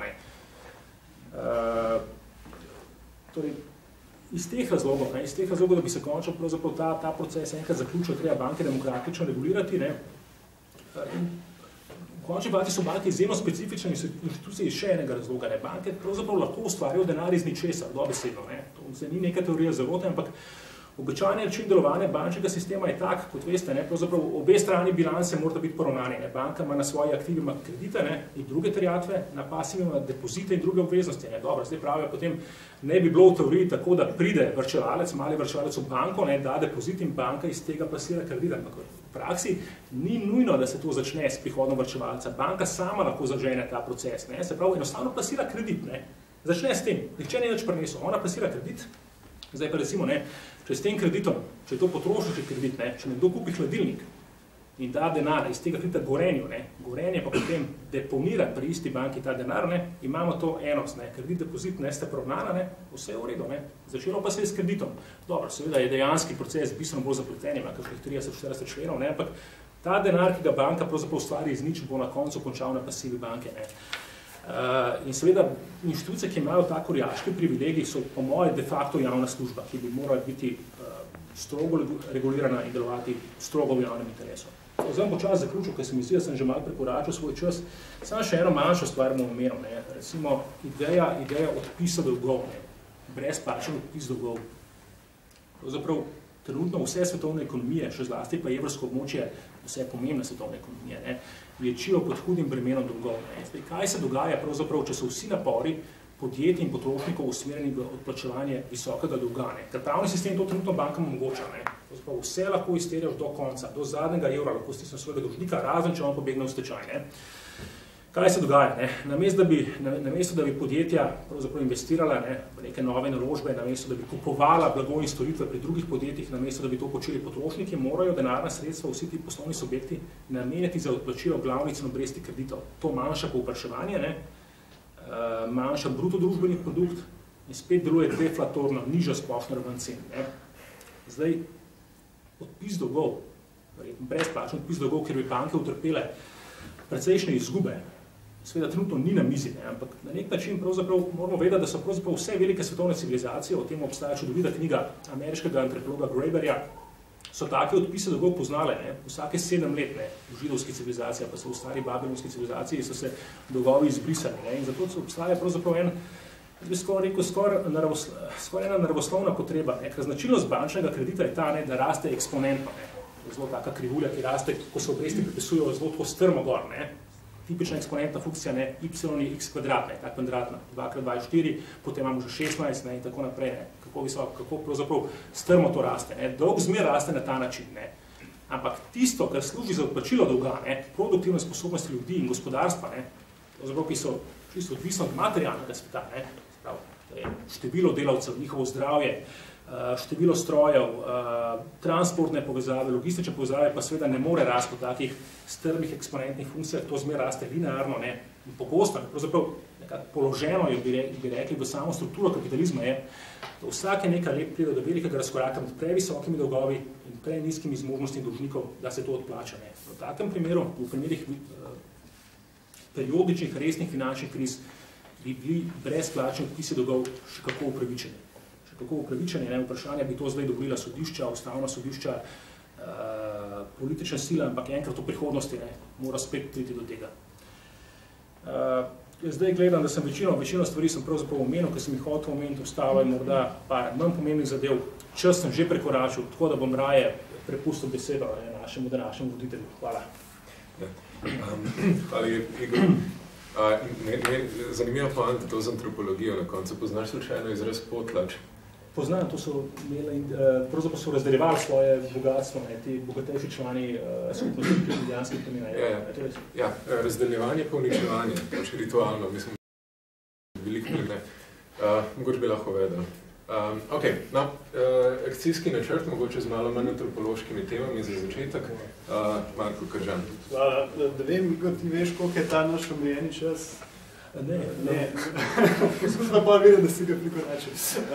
Torej, iz teh razlogov, da bi se končal ta proces enkrat zaključil, treba banke demokratično regulirati. In v končni fazi so banke izjemno specifične institucije iz še enega razloga. Banke pravzaprav lahko ustvarjajo denar iz ničesar, dobesedno. To ni neka teorija zarote, ampak običajni način delovanja bančnega sistema je tak, kot veste, pravzaprav obe strani bilance morata biti poravnani. Banka ima na svoji aktivi kredite in druge terjatve, na pasivi ima depozite in druge obveznosti. Dobro, zdaj pravijo, potem ne bi bilo v teoriji tako, da pride vrčevalec, mali vrčevalec v banko, da depozit in banka iz tega plasira kredit. Ampak v praksi ni nujno, da se to začne s prihodom vrčevalca. Banka sama lahko zažene ta proces. Se pravi, enostavno plasira kredit. Začne s tem. Nihče ni nič prinesel. Ona plasira kredit. Zdaj pa recimo, če s tem kreditom, če je to potrošniški kredit, če nekdo kupi hladilnik, in da denar iz tega kredita Gorenju, Gorenje pa potem deponira pri isti banki ta denar, imamo to enost, kredit, depozit, sta poravnana, vse je v redu, začelo pa se je s kreditom. Dobro, seveda je dejanski proces bistveno bolj zapleten, ima kakšnih 30-40 členov, ampak ta denar, ki ga banka pravzaprav ustvari iz nič, bo na koncu končal na pasivi banke. In seveda inštitucije, ki imajo tako orjaški privilegij, so po moje de facto javna služba, ki bi morala biti strogo regulirana in delovati strogo v javnem interesu. Zdaj bom počas zaključil, ker se mi zdi, da sem že malo prekoračil svoj čas. Samo še eno manjšo stvar bom omenil. Recimo ideja odpisa dolgov, brezplačen odpis dolgov. Pravzaprav trenutno vse svetovne ekonomije, še zlasti pa evrsko območje, vse pomembne svetovne ekonomije, vlečijo pod hudim bremenom dolgov. Zdaj, kaj se dogaja pravzaprav, če so vsi napori podjetij in potrošnikov usmerjeni v odplačevanje visokega dolga. Ker pravni sistem to trenutno bankam omogoča. Vse lahko izterjaš do konca, do zadnjega evra, lahko stisneš svojega dolžnika, razen če on pobegne v stečaj. Kaj se dogaja? Namesto, da bi podjetja investirala v neke nove naložbe, namesto, da bi kupovala blago in storitve pri drugih podjetjih, namesto, da bi to počeli potrošniki, morajo denarna sredstva vsi ti poslovni subjekti namenjati za odplačilo glavnic in obresti kreditov. To manjša povpraševanje, manjša bruto družbeni produkt in spet deluje deflatorno, nižja splošna raven cen. Zdaj, odpis dolgov, brezplačen odpis dolgov, ker bi banke utrpele precejšnje izgube, seveda trenutno ni na mizi, ampak na nek način pravzaprav moramo vedeti, da so pravzaprav vse velike svetovne civilizacije, o tem obstaja čudovita knjiga ameriškega antropologa Graeberja, so take odpise dolgov poznale, vsake 7 let, v židovski civilizaciji, pa so v stari babilonski civilizaciji, so se dolgovi izbrisali. In zato obstaja pravzaprav skoraj ena naravoslovna potreba. Ker značilnost bančnega kredita je ta, da raste eksponentno. Zelo taka krivulja, ki raste, ko se obresti pripisujejo zelo tako strmo gor. Tipična eksponentna funkcija, y je x kvadrat, ta kvadratna, 2x2 je 4, potem imamo že 16 in tako naprej. Kako visoko, kako pravzaprav strmo to raste. Dolg zmer raste na ta način. Ampak tisto, kar služi za odplačilo dolga, produktivne sposobnosti ljudi in gospodarstva, ki so čisto odvisno od materialnega sveta, število delavcev, njihovo zdravje, število strojev, transportne povezave, logistične povezave pa seveda ne more rasti po takih strmih eksponentnih funkcijah, to zmer raste linearno, in pogosto, pravzaprav nekako položeno, bi rekli, v samo strukturo kapitalizma je, da vsake nekaj let pride do velikega razkoraka med previsokimi dolgovi in prenizkimi zmožnostmi dolžnikov, da se to odplača. V takem primeru, v primerih periodičnih resnih finančnih kriz, bi bili brezplačni odpisi dolgov še kako upravičeni. Kako upravičenje, vprašanje bi to zdaj dovolila sodišča, ustavna sodišča, politična sila, ampak enkrat v prihodnosti mora spet priti do tega. Zdaj gledam, da sem večino stvari sem pravzaprav omenil, ker sem jih hotel omeniti, ostalo je morda par manj pomembnih zadev. Čas sem že prekoračil, tako da bom raje prepustil besedo našemu današnjemu voditelju. Hvala. Hvala, Igor. Zanimivo poanta to z antropologijo na koncu. Poznaš slučajno izraz potlač? Poznam, to so imeli, pravzaprav so razdeljevali svoje bogatstvo, ti bogatejši člani skupnosti, ki je ljubljanskih plemen. Ja, razdeljevanje pa uničevanje, pač ritualno, mislim, veliko ne. Mogoče bi lahko vedel. Akcijski načrt, mogoče z malo manj antropološkimi temami za začetek. Marko Kržan. Da vem, Igor, ti veš, koliko je ta naš omejeni čas? Ne. Poskušam pa vedeti, da si ga prikoračil.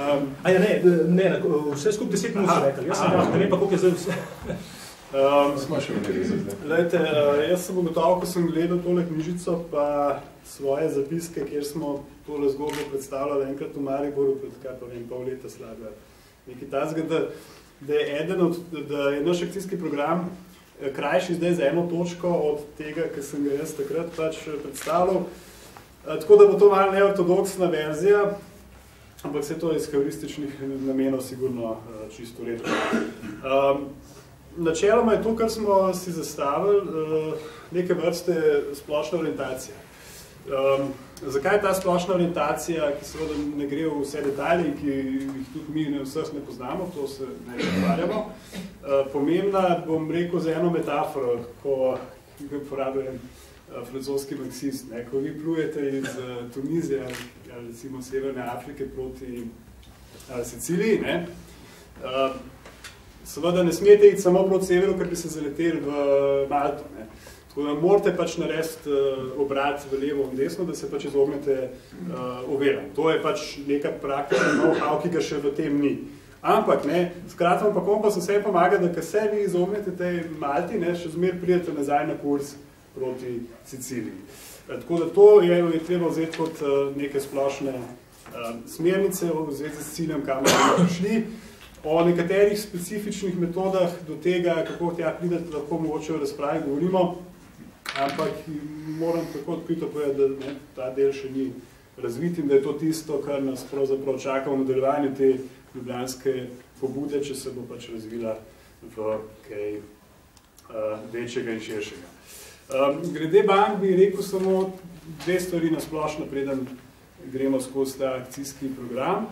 Vse skupaj 10 minut so rekli. Jaz sem ne vem pa, koliko je zdaj vse. Smo še vedeli za zdaj. Lejte, jaz sem ugotovil, ko sem gledal tole knjižico, pa svoje zapiske, kjer smo tole zgodbo predstavljali enkrat v Mariboru, pred pol leta slabega. Nekaj tazga, da je naš akcijski program krajši zdaj za eno točko od tega, ki sem ga jaz takrat pač predstavljal. Tako da bo to malo neortodoksna verzija, ampak se to iz heurističnih namenov sigurno čisto redo. Načeloma je to, kar smo si zastavili, neke vrste splošna orientacija. Zakaj je ta splošna orientacija, ki seveda ne gre v vse detalje, ki jih tudi mi vseh ne poznamo, to se ne pretvarjamo. Pomembna, bom rekel, za eno metaforo, ko ga uporabljam francoski marksist. Ko vi plujete iz Tunizije ali recimo Severne Afrike proti Siciliji, seveda ne smete iti samo proti severu, ker bi se zaleteli v Malto. Ne. Tako da morate pač narediti obrat v levo in desno, da se pač izognete oviram. To je pač neka praktična know-how, ki ga še v tem ni. Ampak, ne, skratno pa kompas vse pomaga, da kad se vi izognete tej Malti, ne, še zmer pridete nazaj na kurs proti Siciliji. Tako da to je treba vzeti kot neke splošne smernice v zvezi s ciljem, kam bomo prišli. O nekaterih specifičnih metodah do tega, kako tja pridete, lahko mogoče v razpravi govorimo, ampak moram tako odkrito povedati, da ne, ta del še ni razvit in da je to tisto, kar nas pravzaprav čaka v nadaljevanju te ljubljanske pobude, če se bo pač razvila v kaj večjega in širšega. Glede bank bi rekel samo dve stvari na splošno, preden gremo skozi ta akcijski program.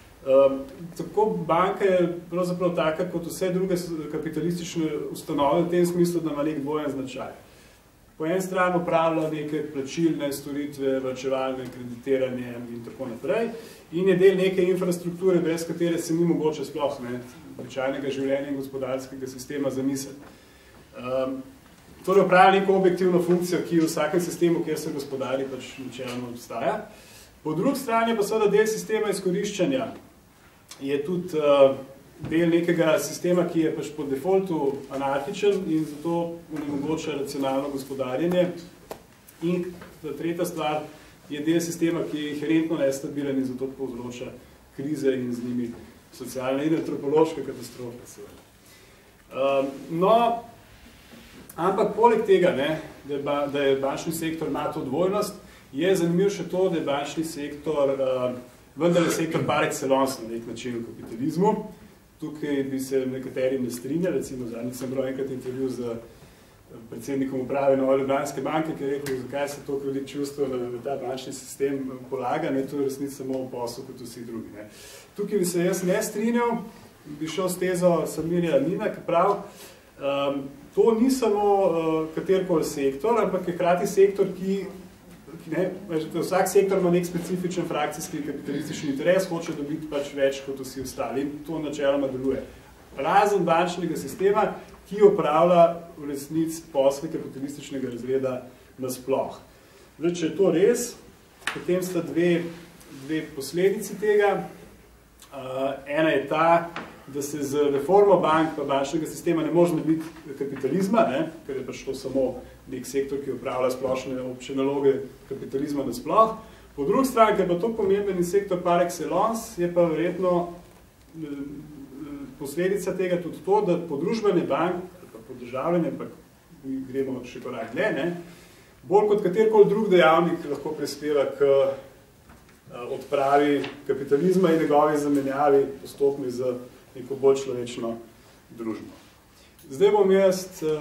Tako banka je pravzaprav taka kot vse druge kapitalistične ustanove v tem smislu, da ima nek dvojen značaj. Po en stran upravlja neke plačilne storitve, vračevalne, kreditiranje in tako naprej in je del neke infrastrukture, brez katere se ni mogoče sploh običajnega življenja in gospodarskega sistema zamisliti. Torej upravlja neko objektivno funkcijo, ki v vsakem sistemu, kjer se gospodari, pač načelno obstaja. Po drugi strani pa seveda del sistema izkoriščanja je tudi del nekega sistema, ki je pač po defaultu anarhičen in zato onemogoča racionalno gospodarjenje. In tretja stvar je del sistema, ki je inherentno nestabilen in zato povzroča krize in z njimi socialne in antropološke katastrofe. No, ampak poleg tega, ne, da je bančni sektor ima to dvojnost, je zanimivo še to, da je bančni sektor vendar je sektor par excellence na nek način v kapitalizmu. Tukaj bi se nekateri ne strinjali, recimo zadnjič sem bral enkrat intervju z predsednikom uprave Nove Ljubljanske banke, ki je rekel, zakaj se toliko ljudi čustvo na ta bančni sistem polaga, ne, to je resnici samo v poslu kot vsi drugi. Ne. Tukaj bi se jaz ne strinjal, bi šel s tezo Samirja Nina, ki prav, to ni samo katerikoli sektor, ampak je hkrati sektor, vsak sektor ima nek specifičen frakcijski kapitalistični interes, hoče dobiti pač več kot vsi ostali in to načeloma deluje. Razen bančnega sistema, ki upravlja v resnici posle kapitalističnega razreda nasploh. Zdaj, če je to res, potem sta dve posledici tega. Ena je ta, da se z reformo bank pa bančnega sistema ne može biti kapitalizma, ne, ker je pač to samo nek sektor, ki upravlja splošne obče naloge kapitalizma nasploh. Po drugi strani, ker pa to pomemben sektor par excellence, je pa verjetno posledica tega tudi to, da podružbene bank, ali pa podržavljene, pa gremo še korak dlje, ne, bolj kot katerikoli drug dejavnik lahko prispeva k odpravi kapitalizma in njegovi zamenjavi postopni z neko bolj človečno družbo. Zdaj bom jaz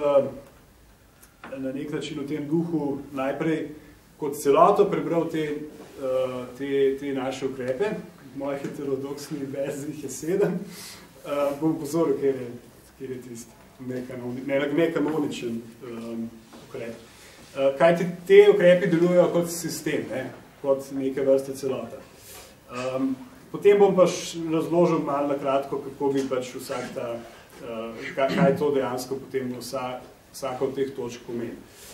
na nek način v tem duhu najprej kot celoto prebral te naše ukrepe. Moje heterodoksni verzih je 7. Bom pozoril, kjer je tisti nekanoničen ukrep. Kajti te ukrepi delujejo kot sistem, ne, kot neke vrste celota. Potem bom pa razložil malo na kratko, kako bi pač vsak ta, kaj to dejansko potem vsaka od teh točk pomeni.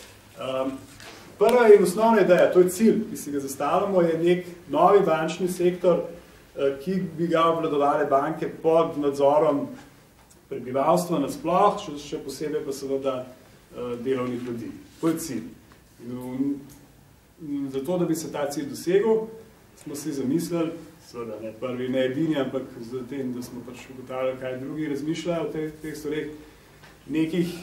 Prva in osnovna ideja, to je cilj, ki si ga zastavljamo, je nek novi bančni sektor, ki bi ga obvladovale banke pod nadzorom prebivalstva nasploh, še posebej pa seveda delovnih ljudi. To je cilj. Zato, da bi se ta cilj dosegel, smo si zamislili, seveda ne prvi, ne edini, ampak z tem, da smo pač ugotavljali, kaj drugi razmišljajo o teh stvareh, nekih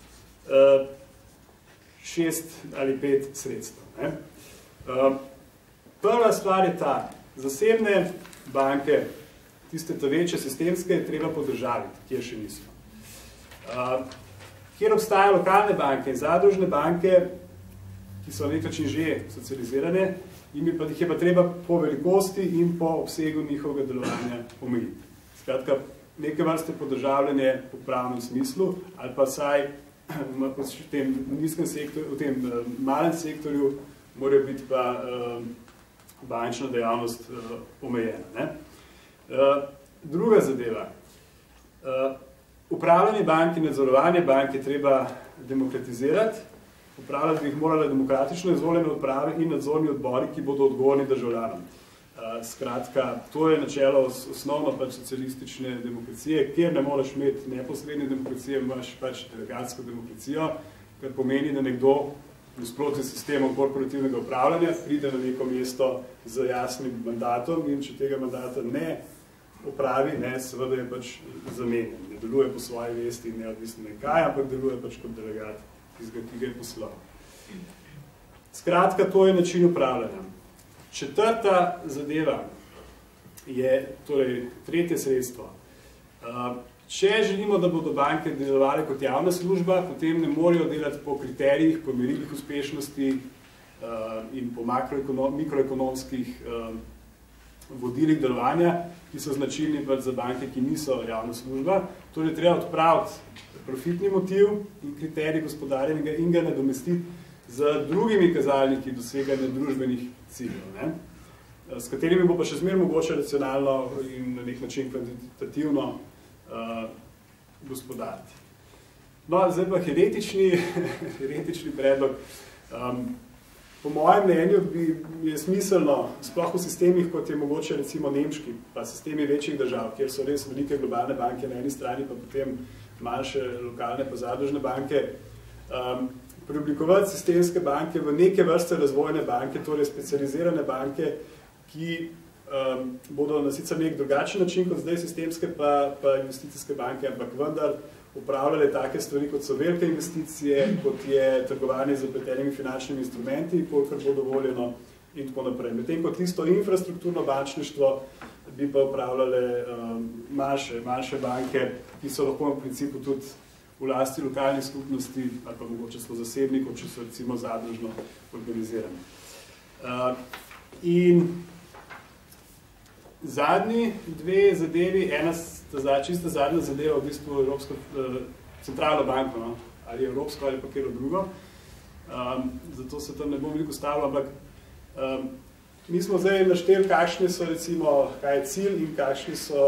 6 ali 5 sredstev. Prva stvar je ta, zasebne banke, tiste ta večje sistemske, je treba podržaviti, kjer še niso. Kjer obstajajo lokalne banke in zadružne banke, ki so na nek način že socializirane, jih je pa treba po velikosti in po obsegu njihovega delovanja omejiti. Skratka, neke vrste podržavljanje v pravnem smislu, ali pa saj v tem nizkem sektorju, v tem malem sektorju, mora biti pa bančna dejavnost omejena. Ne? Druga zadeva. Upravljanje bank in nadzorovanje bank je treba demokratizirati. Upravljati bi jih morale demokratično izvoljene uprave in nadzorni odbori, ki bodo odgovorni državljanom. Skratka, to je načelo osnovno pač socialistične demokracije, kjer ne moreš imeti neposredne demokracije, imaš pač delegatsko demokracijo, kar pomeni, da nekdo nasprotno s sistemom korporativnega upravljanja pride na neko mesto z jasnim mandatom in če tega mandata ne upravi, seveda je pač zamenjen. Ne deluje po svoji vesti in neodvisno nekaj, ampak deluje pač kot delegat, ki ga je poslal. Skratka, to je način upravljanja. Četrta zadeva je, torej, tretje sredstvo. Če želimo, da bodo banke delovale kot javna služba, potem ne morejo delati po kriterijih, po merilih uspešnosti in po mikroekonomskih vodilih delovanja, ki so značilni za banke, ki niso javna služba. Torej, treba odpraviti profitni motiv in kriterij gospodarjenega in ga nadomestiti z drugimi kazalniki doseganja družbenih ciljev, s katerimi bo pa še zmeraj mogoče racionalno in na nek način kvantitativno gospodariti. No, zdaj pa heretični predlog. Po mojem mnenju je smiselno, sploh v sistemih, kot je mogoče recimo nemški, pa sistemi večjih držav, kjer so res velike globalne banke na eni strani, pa potem manjše lokalne pa zadružne banke, preoblikovati sistemske banke v neke vrste razvojne banke, torej specializirane banke, ki bodo na sicer nek drugačen način kot zdaj sistemske pa investicijske banke, ampak vendar upravljale take stvari, kot so velike investicije, kot je trgovanje z zapletenimi finančnimi instrumenti, kolikor bo dovoljeno in tako naprej. Medtem kot tisto infrastrukturno bančništvo bi pa upravljale manjše banke, ki so lahko v principu tudi v lasti lokalnih skupnosti ali pa mogoče so zasebnikov, če so recimo zadružno organizirani. In zadnji dve zadevi, čista zadnja zadeva v bistvu Evropsko centralno banko, no? Ali Evropsko ali pa kjero drugo. Zato se tam ne bom veliko stavilo, ampak mi smo zdaj našteli, kakšne so recimo, kaj je cilj in kakšne so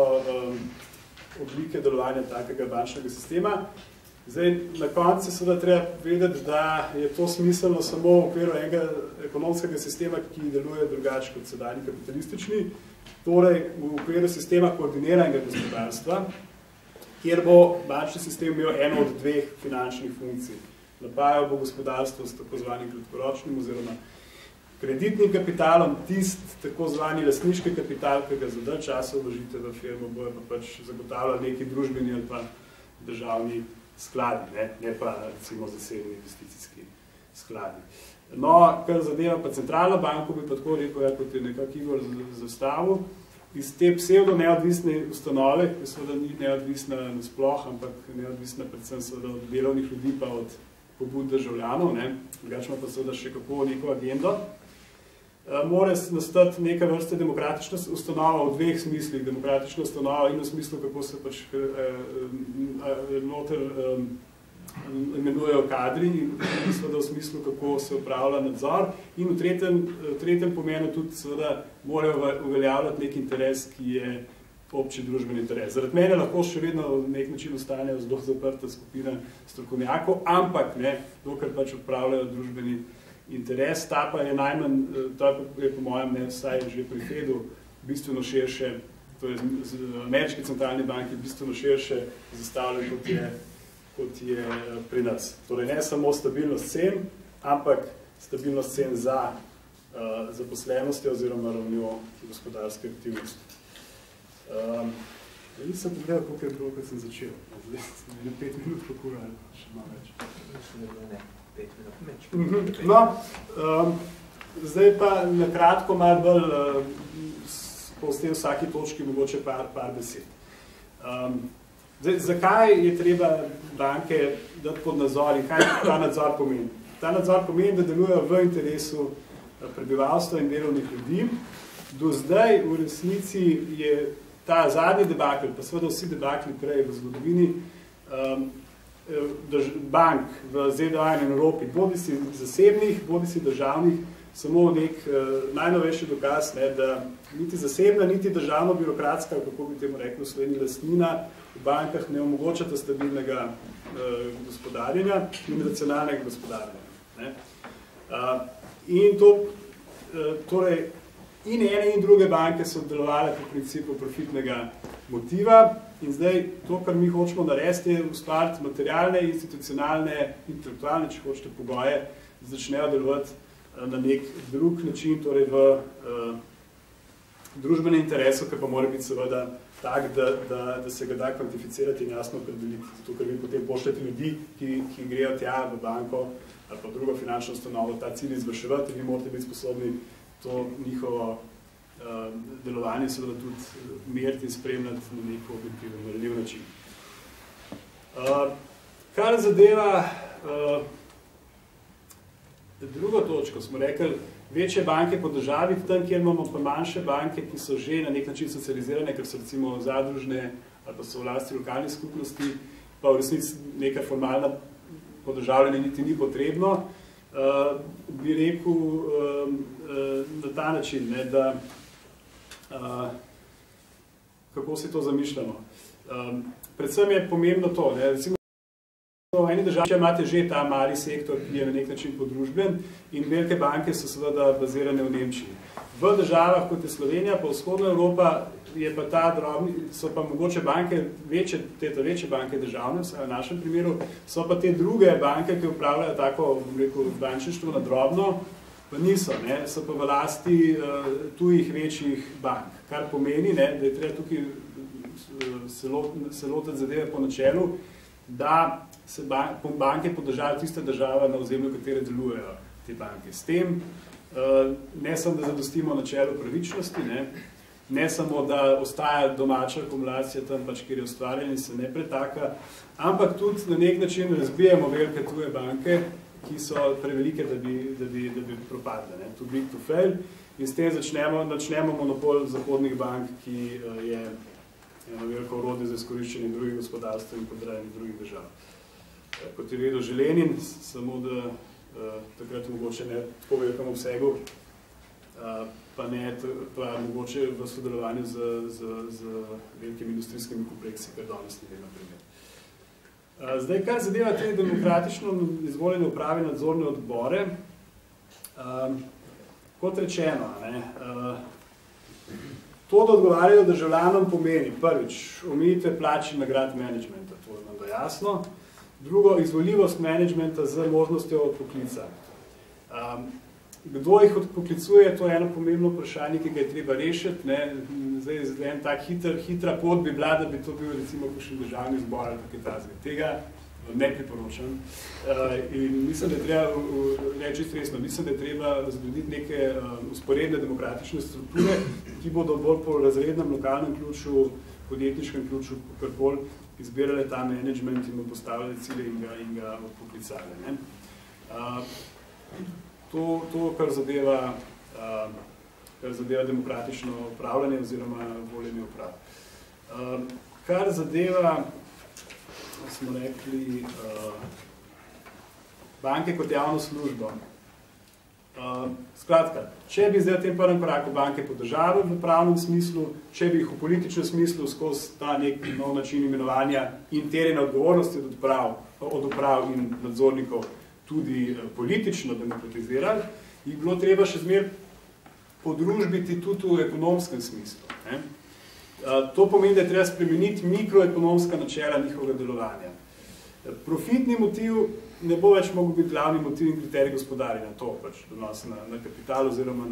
oblike delovanja takega bančnega sistema. Zdaj, na koncu seveda treba vedeti, da je to smiselno samo v okviru enega ekonomskega sistema, ki deluje drugače kot sedanji kapitalistični, torej v okviru sistema koordiniranega gospodarstva, kjer bo bančni sistem imel eno od dveh finančnih funkcij. Napajal bo gospodarstvo s tako zvanim kratkoročnim oziroma kreditnim kapitalom, tako zvani lastniški kapital, ki ga za dalj časa vložite v firmo, bojo pa pač zagotavljali neki družbeni ali pa državni skladi, ne pa recimo zasebni investicijski skladi. No, kar zadeva pa centralno banko, bi pa tako rekel, kot je nekak Igor zastavil, iz te psevdo-neodvisne ustanove, ki seveda ni neodvisna nasploh, ampak neodvisna predvsem seveda od delovnih ljudi pa od pobud državljanov, drugačno pa seveda še kako neko agendo, mora nastati neka vrste demokratična ustanova v dveh smislih. Demokratična ustanova in v smislu, kako se pač noter imenujejo kadri in seveda v smislu, kako se upravlja nadzor in v tretjem pomenu tudi seveda morajo uveljavljati nek interes, ki je obči družbeni interes. Zaradi mene lahko še vedno v nek način ostanejo zelo zaprta skupina strokovnjakov, ampak dokler pač odpravljajo družbeni interes, ta pa je najmanj, ta je po mojem vsaj že pri Fedu bistveno širše, to je ameriški centralni banki bistveno širše zastavljen, kot je pri nas. Torej ne samo stabilnost cen, ampak stabilnost cen za zaposlenosti oziroma ravnjo gospodarske aktivnosti. Nisem pogledal, koliko je bilo, kot sem začel. Zdaj sem 5 minut pokural, še malo več. No, zdaj pa nakratko malo bolj po vsaki točki mogoče par besed. Zdaj, zakaj je treba banke dati pod nadzor in kaj ta nadzor pomeni? Ta nadzor pomeni, da delujejo v interesu prebivalstva in delovnih ljudi. Do zdaj v resnici je ta zadnji debakl, pa seveda vsi debakli prej v zgodovini, bank v ZDA in Evropi, bodi si zasebnih, bodi si državnih, samo nek najnovejši dokaz, ne, da niti zasebna, niti državno-birokratska, kako bi temu rekli v Sloveniji, lastnina v bankah ne omogočata stabilnega gospodarjenja in racionalnega gospodarjenja. Ne. In to, torej, in ene in druge banke so delovale po principu profitnega motiva in zdaj to, kar mi hočemo narediti, je ustvariti materialne, institucionalne, intelektualne, če hočete, pogoje, da začnejo delovati na nek drug način, torej v družbenem interesu, ki pa mora biti seveda tak, da se ga da kvantificirati in jasno opredeliti. Zato, ker vi potem pošljete ljudi, ki grejo tja v banko ali pa drugo finančno ustanovo, ta cilj izvrševati, vi morate biti sposobni to njihovo delovanje seveda tudi meriti in spremljati na neko objektiven, merljiv način. Kar zadeva drugo točko, smo rekli, večje banke po državi, tam, kjer imamo pa manjše banke, ki so že na nek način socializirane, ker so recimo zadružne ali pa so v lasti lokalnih skupnosti, pa v resnici neka formalna podržavljanje niti ni potrebno, bi rekel na ta način, ne, da kako si to zamišljamo. Predvsem je pomembno to, ne, recimo v eni državi, če imate že ta mali sektor, ki je na nek način podružben in velike banke so seveda bazirane v Nemčiji. V državah, kot je Slovenija, pa vzhodna Evropa, je pa ta drobni, so pa mogoče banke, večje banke državne, vsaj v našem primeru, so pa te druge banke, ki upravljajo tako, bom rekel, bančništvo na drobno, pa niso, ne, so pa v lasti tujih večjih bank, kar pomeni, ne, da je treba tukaj se lotiti zadeve po načelu, da se banke podržajo tiste države na ozemlju, katere delujejo te banke. S tem ne samo, da zadostimo načelu pravičnosti, ne samo, da ostaja domača akumulacija tam, pač, kjer je ustvarjena in se ne pretaka, ampak tudi na nek način razbijemo velike tuje banke, ki so prevelike, da bi propadle. Ne? Too big to fail. In s tem začnemo monopol zahodnih bank, ki je eno veliko orodje za izkoriščenje drugih gospodarstv in podrejanje drugih držav. Kot je vedel že Lenin, samo da takrat mogoče ne tako velikem obsegu, pa mogoče v sodelovanju z velikimi industrijskimi kompleksi, kar danes ne ve na primer. Zdaj, kar zadeva te demokratično izvoljene uprave nadzorne odbore, kot rečeno, ne, to, da odgovarjajo državljanom, pomeni prvič omejitve plač in nagrad menedžmenta, to je nam da jasno. Drugo, izvoljivost menedžmenta z možnostjo odpoklica. Kdo jih odpoklicuje, to je eno pomembno vprašanje, ki ga je treba rešiti. Ne? Zdaj, en tak hitra pot bi bila, da bi to bil recimo kakšen državni zbor ali kaj takega. Tega ne priporočam. In mislim, da je treba reči resno, mislim, da je treba zgraditi neke usporedne demokratične strukture, ki bodo bolj po razrednem lokalnem ključu, podjetniškem ključu, kakorkoli izbirale ta menedžment in mu postavljale cilje in ga odpoklicale. To, kar zadeva demokratično upravljanje oziroma voljenje uprav. Kar zadeva, smo rekli, banke kot javno službo. Skratka, če bi zdaj v tem prvem koraku banke podržali v pravnem smislu, če bi jih v političnem smislu skozi ta nek nov način imenovanja in terjene odgovornosti od uprav in nadzornikov tudi politično demokratizirali, jih bilo treba še zmeraj podružbiti tudi v ekonomskem smislu. Ne? To pomeni, da je treba spremeniti mikroekonomska načela njihovega delovanja. Profitni motiv ne bo več mogel biti glavni motiv in kriterij gospodarjenja, to pač donos na kapital oziroma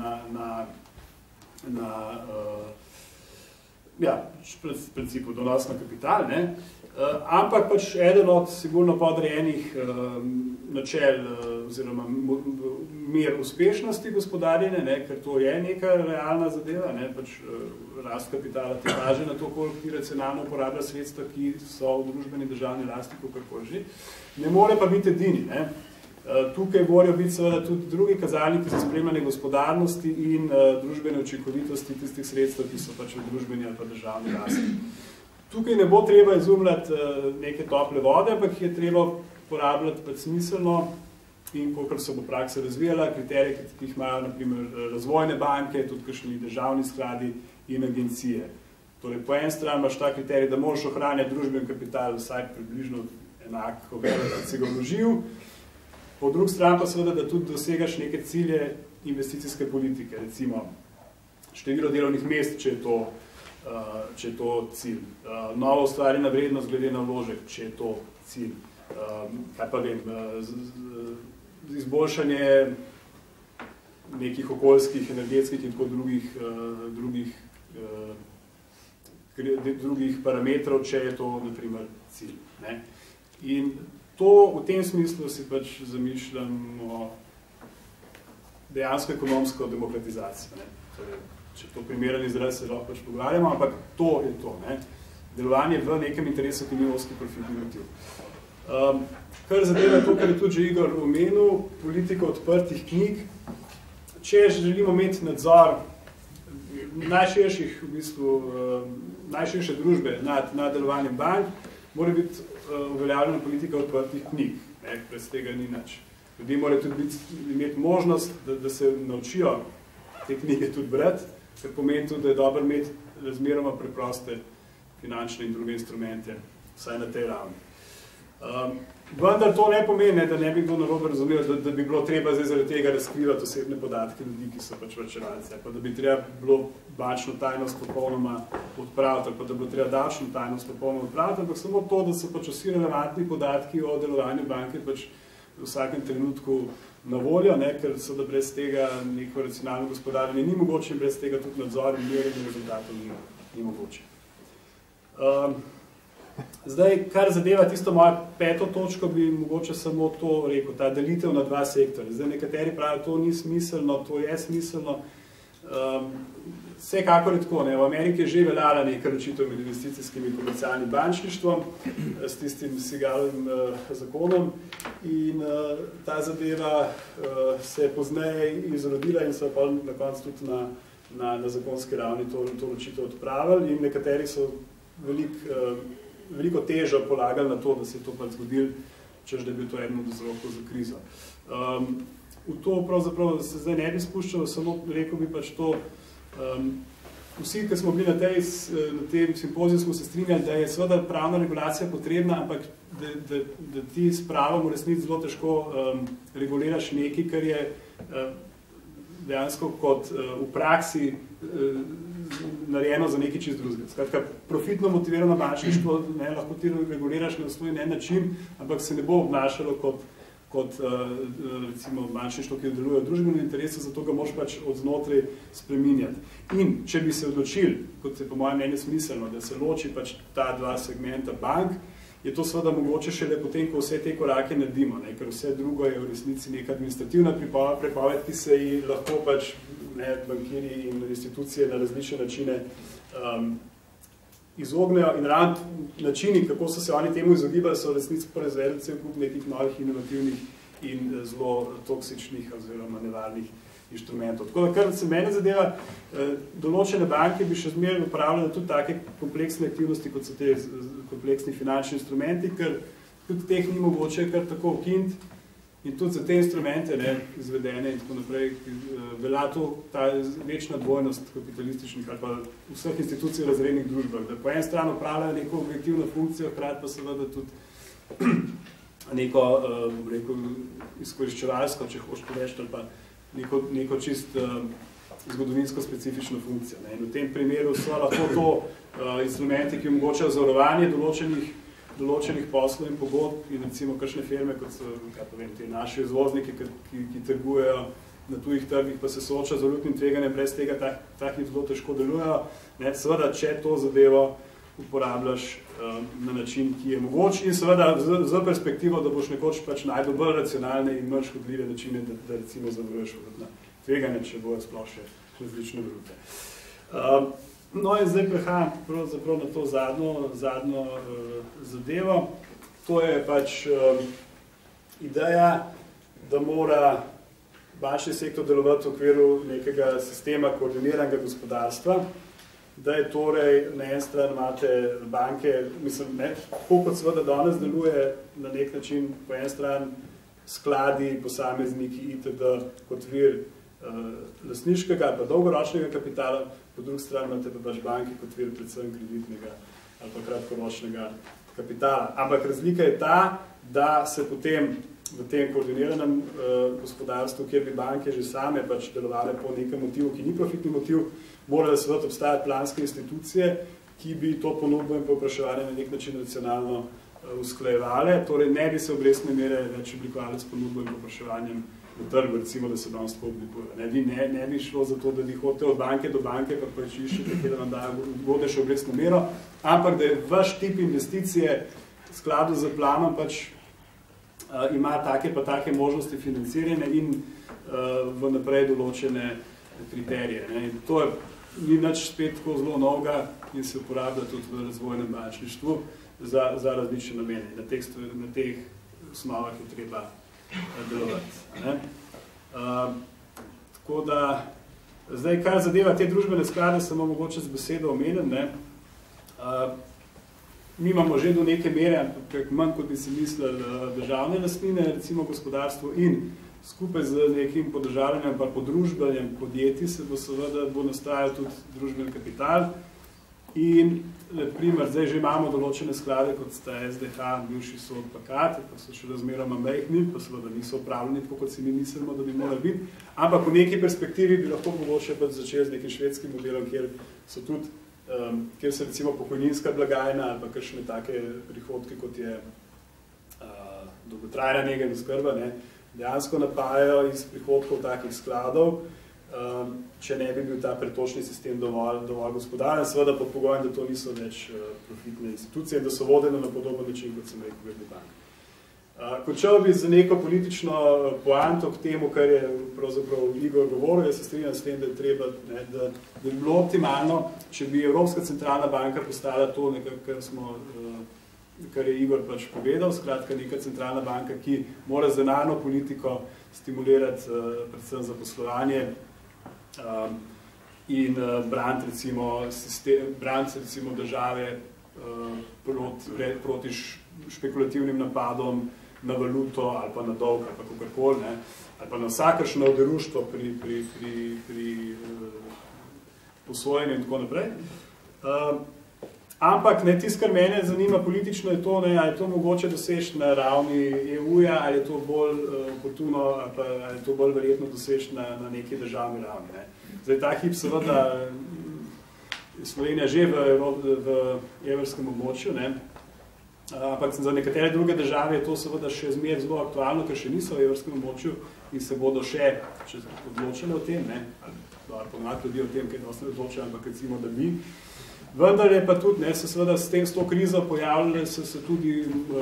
v principu donos na kapital, ne? Ampak pač eden od sigurno podrejenih načel oziroma mer uspešnosti gospodarjenja, ne, ker to je neka realna zadeva, ne, pač rast kapitala te kaže na to, koliko racionalno uporablja sredstva, ki so v družbeni državni lasti, kakorkoli že. Ne more pa biti edini. Ne. Tukaj morajo biti seveda tudi drugi kazalniki za spremljanje gospodarnosti in družbene učinkovitosti tistih sredstev, ki so pač v družbeni ali pa državni lasti. Tukaj ne bo treba izumljati neke tople vode, ampak je treba porabljati pač smiselno in kolikor se bo praksa razvijala, kriterije, ki jih imajo naprimer razvojne banke, tudi kakšni državni skladi in agencije. Torej, po eni strani imaš ta kriterij, da moraš ohranjati družbeni kapital vsaj približno enako velik, kot si ga vložil. Po drugi strani pa seveda, da tudi dosegaš neke cilje investicijske politike, recimo število delovnih mest, če je to cilj. Novo ustvarjena vrednost glede na vložek, če je to cilj. Kaj pa vem, izboljšanje nekih okoljskih, energetskih in tako drugih parametrov, če je to, naprimer, cilj. Ne? In to v tem smislu si pač zamišljamo dejansko ekonomsko demokratizacijo. Ne? Torej, če to primeren izraz, se lahko pač pogovarjamo, ampak to je to. Ne? Delovanje v nekem interesu, ki ni ozki profitni motiv. Kar zadeva to, kar je tudi že Igor omenil, politika odprtih knjig. Če želimo imeti nadzor najširših, v bistvu, najširše družbe nad delovanjem bank, mora biti uveljavljena politika odprtih knjig. Brez tega ni nič. Ljudje morajo tudi imeti možnost, da se naučijo te knjige tudi brati, ker pomeni tudi, da je dobro imeti razmeroma preproste finančne in druge instrumente, vsaj na tej ravni. Vendar to ne pomeni, da ne bi kdo narobe razumel, da bi bilo treba zdaj zaradi tega razkrivati osebne podatke ljudi, ki so pač varčevalci, pa da bi treba bilo bančno tajnost popolnoma odpraviti, pa da bi bilo treba davčno tajnost popolnoma odpraviti, ampak samo to, da so pač vsi relevantni podatki o delovanju banke pač v vsakem trenutku na voljo, ne, ker so da brez tega neko racionalno gospodarjenje ni mogoče in brez tega tudi nadzor in merjenje rezultatov ni mogoče. Zdaj, kar zadeva tisto mojo peto točko, bi mogoče samo to rekel, ta delitev na dva sektorja. Zdaj, nekateri pravijo, to ni smiselno, to je smiselno. Vsekakor je tako, ne. V Ameriki je že veljala neka ločitev med investicijskim in komercialnim bančništvom s tistim Segalovim zakonom in ta zadeva se je pozneje izrodila in so pa na koncu tudi na zakonski ravni to ločitev odpravili in nekateri so veliko težo polagali na to, da se je to pač zgodilo, češ da je bil to eden od vzrokov za krizo. V to pravzaprav se zdaj ne bi spuščalo, samo rekel bi pač to, vsi, ki smo bili na tem simpoziju, smo se strinjali, da je seveda pravna regulacija potrebna, ampak da ti s pravom v resnici zelo težko reguliraš nekaj, kar je dejansko kot v praksi narejeno za nekaj čist drugega. Skratka, profitno motivirano bančništvo lahko ti reguliraš na svoj način, ampak se ne bo obnašalo kot recimo bančništvo, ki deluje v družbenem interesu, zato ga moraš pač od znotraj spreminjati. In če bi se odločili, kot je po mojem mnenju smiselno, da se loči pač ta dva segmenta bank, je to seveda mogoče šele potem, ko vse te korake naredimo, ne? Ker vse drugo je v resnici neka administrativna prepoved, ki se ji lahko pač bankiri in institucije na različne načine izognejo in ravno načini, kako so se oni temu izogibali, so v resnici proizvedli cel kup nekih novih inovativnih in zelo toksičnih oziroma nevarnih inštrumentov. Tako da, kar se mene zadeva, določene banke bi še zmeraj upravljale tudi take kompleksne aktivnosti, kot so te kompleksni finančni instrumenti, ker tudi teh ni mogoče kar tako ukiniti in tudi za te instrumente izvedene in tako naprej velja to ta večna dvojnost kapitalističnih ali pa vseh institucij v razrednih družbah, da po eni strani upravljajo neko objektivno funkcijo, hkrati pa seveda tudi neko izkoriščevalsko, če hočeš reči, ali pa neko čist zgodovinsko specifično funkcijo. In v tem primeru so lahko to instrumenti, ki omogočajo zavarovanje določenih poslov in pogodb in recimo kakšne firme, kot so te naši izvozniki, ki trgujejo na tujih trgih, pa se soočajo z valutnim tveganjem, brez tega takih zelo težko delujejo. Seveda, če to zadevo uporabljaš na način, ki je mogoč in seveda z perspektivo, da boš nekoč pač najdel bolj racionalne in manj škodljive načine, da recimo zavaruješ valutna tveganja, če bojo sploh še različne valute. No in zdaj prehajam pravzaprav na to zadnjo zadevo. To je pač ideja, da mora bančni sektor delovati v okviru nekega sistema koordiniranega gospodarstva, da je torej na en stran imate banke, mislim, tako kot seveda danes deluje na nek način po en stran skladi, posamezniki itd. Kot vir lastniškega ali pa dolgoročnega kapitala, po drugi strani imate pa pač banke kot vir predvsem kreditnega ali pa kratkoročnega kapitala. Ampak razlika je ta, da se potem v tem koordiniranem gospodarstvu, kjer bi banke že same pač delovale po nekem motivu, ki ni profitni motiv, morajo seveda obstajati planske institucije, ki bi to ponudbo in povpraševanje na nek način racionalno usklajevale, torej ne bi se obrestne mere več oblikovali s ponudbo in povpraševanjem v trgu, recimo, da se danes tako oblikuje. Ne bi šlo za to, da bi hodite od banke do banke, pa pač iščete, kjer vam dajo ugodnejšo obrestno mero, ampak da je vaš tip investicije v skladu z planom pač ima take pa take možnosti financiranja in vnaprej določene kriterije. Ne. In to ni nič spet tako zelo novega in se uporablja tudi v razvojnem bančništvu za različne namene. Na teh osnovah je treba delovati. Ne. Tako da, zdaj, kar zadeva te družbene sklade, samo mogoče z besedo omenim, ne. Mi imamo že do neke mere, ampak manj kot bi si mislili, državne lastnine, recimo gospodarstvo, in skupaj z nekim podržavljanjem pa podružbanjem podjetij se bo seveda nastajal tudi družben kapital. In, primer, zdaj že imamo določene sklade, kot sta SDH, bivši Sod pa KAT, pa so še razmeroma majhni, pa seveda niso upravljeni tako, kot si mi mislimo, da bi morali biti. Ampak v neki perspektivi bi lahko mogoče pa začeli z nekim švedskim modelom, kjer so tudi kjer se recimo pokojninska blagajna ali pa kakšne take prihodke, kot je dolgotrajna nega in oskrba, dejansko napajajo iz prihodkov takih skladov, če ne bi bil ta pretočni sistem dovolj gospodaren, seveda pod pogojem, da to niso več profitne institucije, da so vodene na podoben način, kot sem rekel, glede bank. Končal bi za neko politično poanto k temu, kar je pravzaprav Igor govoril, jaz se strinjam s tem, da je treba, da bi bilo optimalno, če bi Evropska centralna banka postala to, kar je Igor pač povedal, skratka neka centralna banka, ki mora z denarno politiko stimulirati predvsem zaposlovanje in braniti recimo države proti špekulativnim napadom na valuto ali pa na dolg ali pa kakorkoli, ali pa na vsakršno oderuštvo pri posvojenju in tako naprej. Ampak tisto, kar mene zanima politično, je to, ali je to mogoče doseči na ravni EU-ja, ali je to bolj oportuno, ali je to bolj verjetno doseči na neki državni ravni. Zdaj, ta hip seveda Slovenija že v evrskem območju, ampak za nekatere druge države je to seveda še zmeraj zelo aktualno, ker še niso v evrskem območju in se bodo še odločili o tem, ponovati ljudi o tem, kaj dosti odločili, ampak recimo, da bi. Vendar je pa tudi, se seveda s to krizo pojavljale se tudi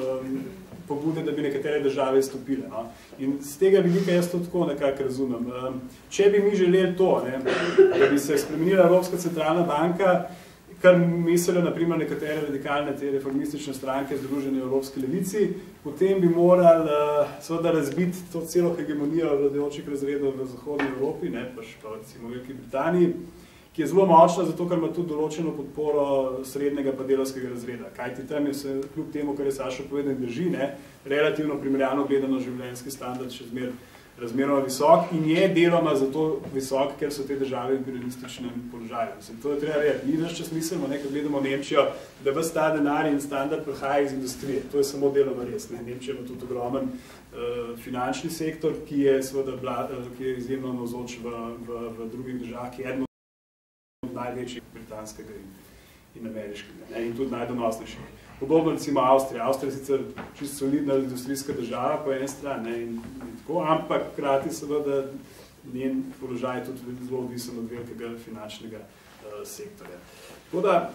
pobude, da bi nekatere države izstopile. In z tega vidika jaz to tako nekako razumem. Če bi mi želeli to, da bi se spremenila Evropska centralna banka, kar mislijo naprimer nekatere radikalne te reformistične stranke združene v Evropski levici, potem bi morali seveda razbiti to celo hegemonijo vladajočih razredov v Zahodni Evropi, pa recimo v Veliki Britaniji, ki je zelo močna, zato ker ima tudi določeno podporo srednjega pa delavskega razreda. Kajti tam je se, kljub temu, kar je Sašo povedal, drži, relativno primerjalno gledano življenjski standard še razmeroma visok in je deloma zato visok, ker so te države v imperialističnem položaju. To je treba vedeti. Ni naš čas mislimo, ko gledamo Nemčijo, da ves ta denar in standard prihaja iz industrije. To je samo deloma res. Nemčija ima tudi ogromen finančni sektor, ki je izjemno navzoč v drugih državah, ki je eno od največjih britanskega in ameriškega in tudi najdonosnejših. Podobno recimo Avstrija. Avstrija je sicer čisto solidna industrijska država po eni strani in tako, ampak hkrati seveda njen položaj je tudi zelo odvisen od velikega finančnega sektorja. Tako da,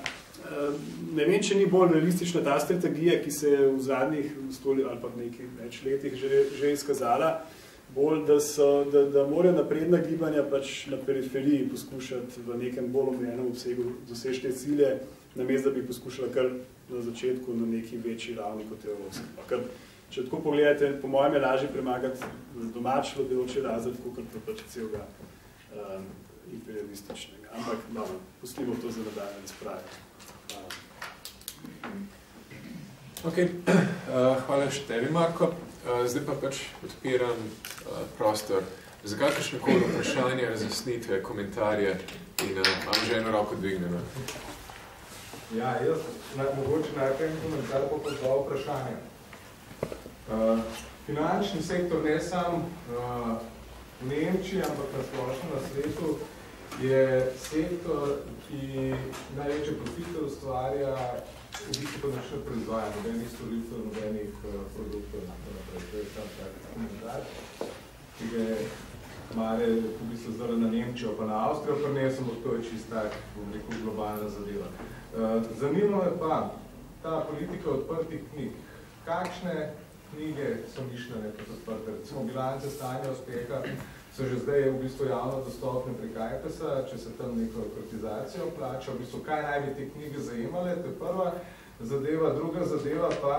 ne vem, če ni bolj realistična ta strategija, ki se je v zadnjih ali pa nekaj več letih že izkazala, bolj, da morajo napredna gibanja pač na periferiji poskušati v nekem bolj omejenem obsegu doseči te cilje, namesto da bi poskušala kar na začetku na neki večji ravni kot je evropska. Ker, če tako pogledate, po mojem je lažje premagati domač vladajoči razred, kot pa pač celega imperialističnega. Ampak, pustimo to za nadaljne razprave. Ok, hvala še tebi, Marko. Zdaj pa pač odpiram prostor za kakršnekoli vprašanje, razjasnitve, komentarje in imam že eno roko dvignjeno. Ja, jaz mogoče najprej komentar pa dva vprašanja. Finančni sektor ne sam v Nemčiji, ampak na splošno na svetu je sektor, ki največje profite ustvarja v bistvu pa način proizvaja, nobenih storitev, nobenih produktov in tako naprej. To je sam tak komentar, ki ga je mare v bistvu zdaj na Nemčijo pa na Avstrijo, pa ne samo to je čist tak, bom rekel, globalna zadeva. Zanima me pa ta politika odprtih knjig. Kakšne knjige so mišljene kot odprte? Recimo bilance stanja uspeha so že zdaj v bistvu javno dostopne prek iPesa, če se tam neko kotizacijo plača, v bistvu kaj naj bi te knjige zajemale, to je prva zadeva, druga zadeva pa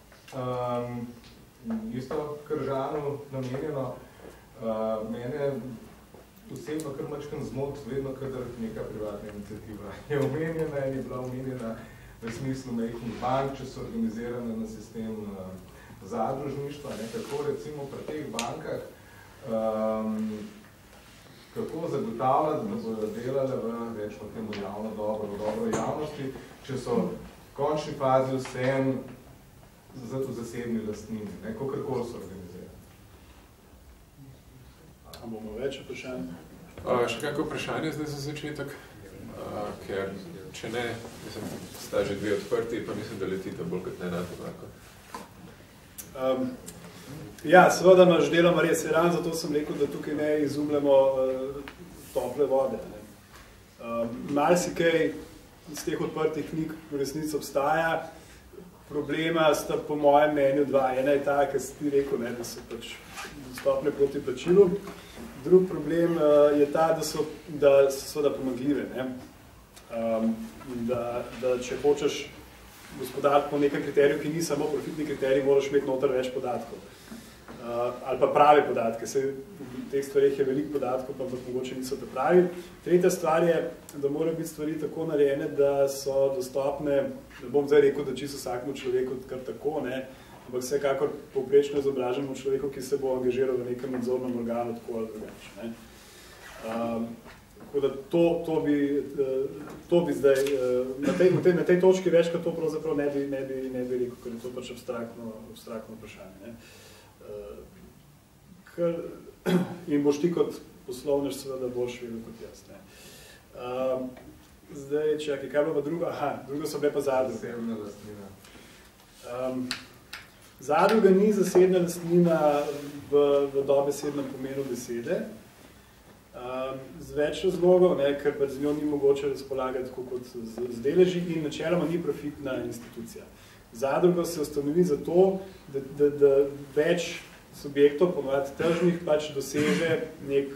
isto Kržanu namenjeno, mene osebno kar mačkam zmot, vedno kadar neka privatna iniciativa je omenjena in je bila omenjena v smislu majhnih bank, če so organizirane na sistem zadružništva, kako recimo pri teh bankah kako zagotavljati, da bodo delale v rečemo temu javno dobro, v dobro javnosti, če so v končni fazi vsem v zasebni lastnini, kakorkoli so organizirane. A bomo več vprašanj? Še kako vprašanje zdaj za začetek? Ker če ne, mislim, sta že dve odprti, pa mislim, da letite bolj kot ne na to. Ja, seveda imaš deloma res, ravno zato sem rekel, da tukaj ne izumljamo tople vode. Marsikaj iz teh odprtih knjig v resnici obstaja. Problema sta po mojem mnenju dva. Ena je ta, ki si ti rekel, da so pač dostopne proti plačilu. Drug problem je ta, da so seveda pomagljive. Da če hočeš gospodariti po nekem kriteriju, ki ni samo profitni kriterij, moraš imeti noter več podatkov. Ali pa prave podatke. V teh stvarih je veliko podatkov, pa mogoče niso te pravi. Tretja stvar je, da morajo biti stvari tako narejene, da so dostopne, ne bom zdaj rekel, da čisto vsakemu človeku kar tako, ampak vsekakor povprečno izobraženemu človeku, ki se bo angažiral v nekem nadzornem organu, tako ali drugače. Tako da to bi zdaj, na tej točki več, kot to pravzaprav ne bi rekel, ker je to pač abstraktno vprašanje. In boš ti kot poslovnež seveda boš vedel kot jaz. Zdaj, čakaj, kaj bila pa druga? Druga so bile pa zadruge. Zasebna lastnina. Zadruga ni zasebna lastnina v dobesednem pomenu besede. Z več razlogov, ker pa z njo ni mogoče razpolagati tako kot z deleži in načeloma ni profitna institucija. Zadruga se ustanovi zato, da več subjektov, ponovadi tržnih, pač doseže nek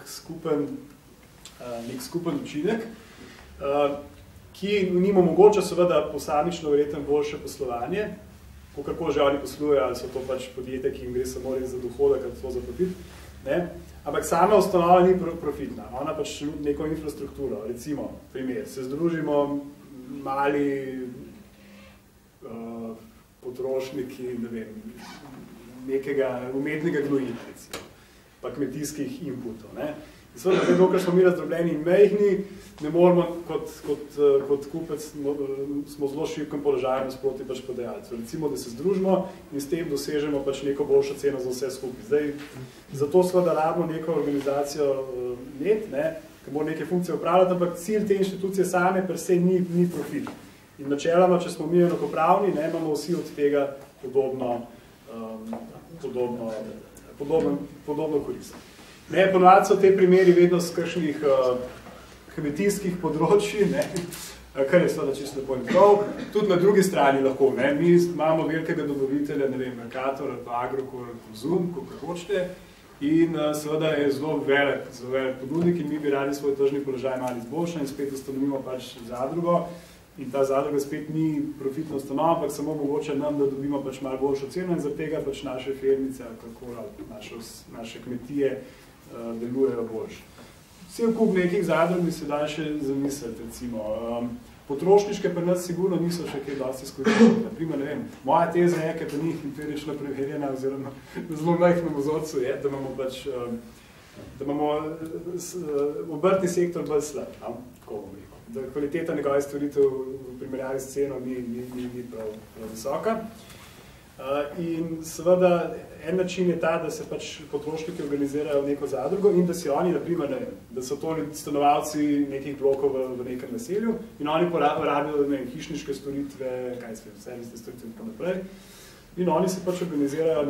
skupen učinek, ki njim omogoča seveda posamično verjetno boljše poslovanje, kako že oni poslujejo, ali so to pač podjetje, ki jim gre samo res za dohodek, ali to za profit. Ampak sama ustanova ni profitna, ona pač neko infrastrukturo, recimo, primer, se združimo mali potrošniki, ne vem, nekega umetnega gnojila, recimo, pa kmetijskih inputov. Seveda, dokaj smo mi razdrobljeni in mejhni, ne moramo kot kupec, smo zelo šibkem položaju nasproti pač prodajalcu. Recimo, da se združimo in s tem dosežemo pač neko boljšo ceno za vse skupaj. Zdaj, zato seveda rabimo neko organizacijo ki mora neke funkcije upravljati, ampak cilj te inštitucije same per se ni profit. In načeloma, če smo mi enakopravni, imamo vsi od tega podobno korist. Ponovadi so te primeri vedno z kakšnih kmetijskih področji, kar je seveda čisto lepo in prav. Tudi na drugi strani lahko. Mi imamo velikega dobavitelja, ne vem, Mercator, Agrokor, Zoom, kako hočete, in seveda je zelo velik ponudnik in mi bi radi svoj tržni položaj malo izboljšali in spet ustanovimo pač zadrugo. In ta zadruga spet ni profitna ustanova, ampak samo mogoče nam, da dobimo pač malo boljšo ceno in zaradi tega pač naše firmice, naše kmetije delujejo boljše. Vsi kup nekih zadrug bi se dali še zamisliti, recimo. Potrošniške pri nas sigurno niso še kaj dosti izkoriščene. Naprimer, ne vem, moja teza je, ker pa njih in to je šla preverjena, oziroma na zelo majhnem vzorcu je, da imamo pač, da imamo obrtni sektor bolj slab, tako bom rekel. Da kvaliteta njegove storitev v primerjavi s ceno ni prav visoka. In seveda en način je ta, da se pač potrošniki organizirajo v neko zadrugo in da si oni, naprimer, ne vem, da so to stanovalci nekih blokov v nekem naselju in oni porabijo hišniške storitve, kaj se servisne storitve in tako naprej. In oni se pač organizirajo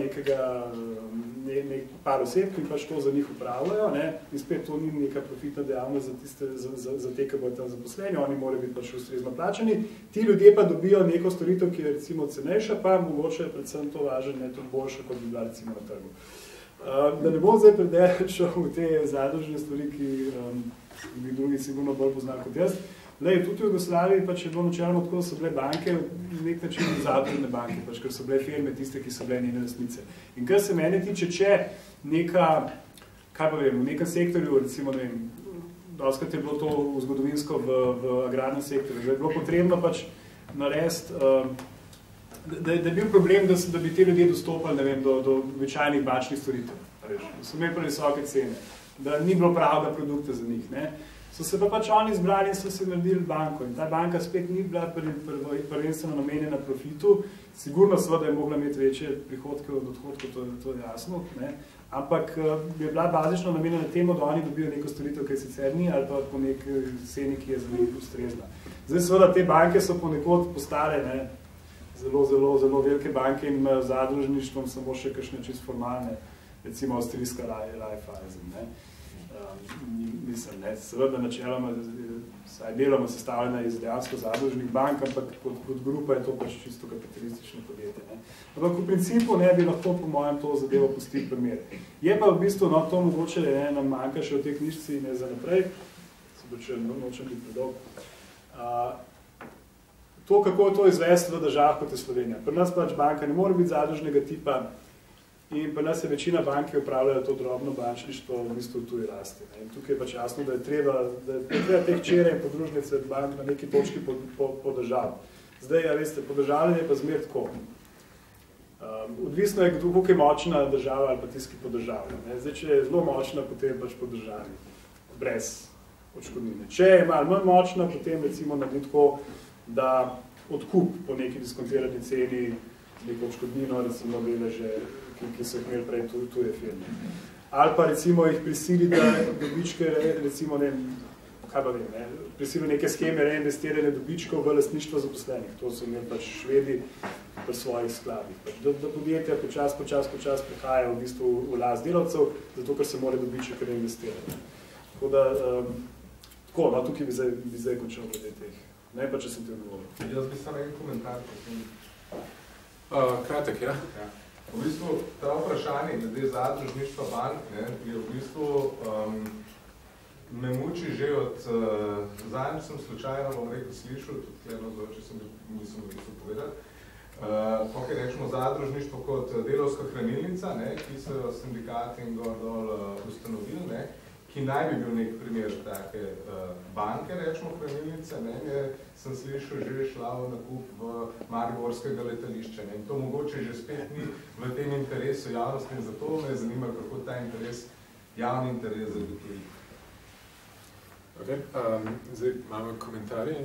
par oseb, ki pač to za njih upravljajo, ne? In spet to ni neka profitna dejavnost za te, ki bodo tam zaposleni, oni morajo biti pač ustrezno plačani. Ti ljudje pa dobijo neko storitev, ki je recimo cenejša, pa mogoče je predvsem to važno, ne tudi boljša, kot bi bila recimo na trgu. Da ne bom zdaj šel v te zadružne stvari, ki bi drugi sigurno bolj poznali kot jaz. Lej, tudi v Jugoslaviji pač je bilo načeloma tako, da so bile banke v nek način zadružne banke, pač, ker so bile firme tiste, ki so bile njene lastnice. In kar se mene tiče, če neka, kaj pa vem, v nekem sektorju, recimo, ne vem, doskrat je bilo to v zgodovinsko v agrarnem sektorju, da je bilo potrebno pač narediti, da je bil problem, da bi te ljudje dostopali, ne vem, do običajnih bančnih storitev, da so imeli previsoke cene, da ni bilo pravega produkta za njih, ne. So se pa pač oni izbrali in so si naredili banko. In ta banka spet ni bila prvenstveno namenjena profitu. Sigurno seveda je mogla imeti večje prihodke od odhodkov, to je jasno, ne? Ampak je bila bazično namenjena temu, da oni dobijo neko storitev, ki sicer ni, ali pa po neki ceni, ki je za njih ustrezna. Zdaj seveda te banke so ponekod postale, ne, zelo velike banke in imajo zadružništvom samo še kakšne čisto formalne, recimo avstrijska Raiffeisen, ne. Mislim, ne, seveda načeloma, saj deloma sestavljena iz dejansko zadružnih bank, ampak kot grupa je to pač čisto kapitalistično podjetje. Ne. Ampak v principu ne bi lahko po mojem to zadevo pustili primer. Je pa v bistvu, no, to mogoče nam manjka še v tej knjižci ne za naprej, se bo če nočem biti predolg. To, kako je to izvesti v državah kot je Slovenija. Pri nas pač banka ne more biti zadružnega tipa, in pa nas je večina banke upravljajo to drobno bančništvo v bistvu tuji lasti. In tukaj je pač jasno, da je treba teh čere in podružnice bank na neki točki podržavati. Zdaj, ja veste, podržavljanje je pa zmer tako. Odvisno je, koliko je močna država ali pa tisti, ki podržavlja. Zdaj, če je zelo močna, potem pač podržavi, brez odškodnine. Če je malo manj močna, potem recimo naredi tako, da odkup po neki diskontirani ceni neko odškodnino, recimo deleže, ki so jih imeli prej tuje firme. Ali pa recimo jih prisili, da dobičke, recimo, ne, kaj pa vem, ne, prisili neke skeme reinvestirane dobičkov v lastništvo zaposlenih. To so imeli pač Švedi v svojih skladih. Pač, da podjetja počas prihajajo v bistvu v last delavcev, zato ker se mora dobiček reinvestirati. Tako da, tako, no, tukaj bi zdaj končal glede teh. Ne pa, če sem te odgovoril. Jaz bi samo en komentar. Kratek, ja? Ja. V bistvu, ta vprašanje glede zadružništva bank, ne, je v bistvu me muči že od zadnjič sem slučajno, bom rekel, slišal, tudi eno če sem nisem povedati, kako rečemo zadružništvo kot delovska hranilnica, ne, ki so sindikati in dol ustanovili, ne, ki naj bi bil nek primer take banke, rečemo hranilnice, ne, sem slišal, že šla v nakup v mariborskega letališča. Ne, in to mogoče že spet ni v tem interesu javnosti in zato me zanima, kako ta interes, javni interes zagotovi. Okay. Zdaj imamo komentarje.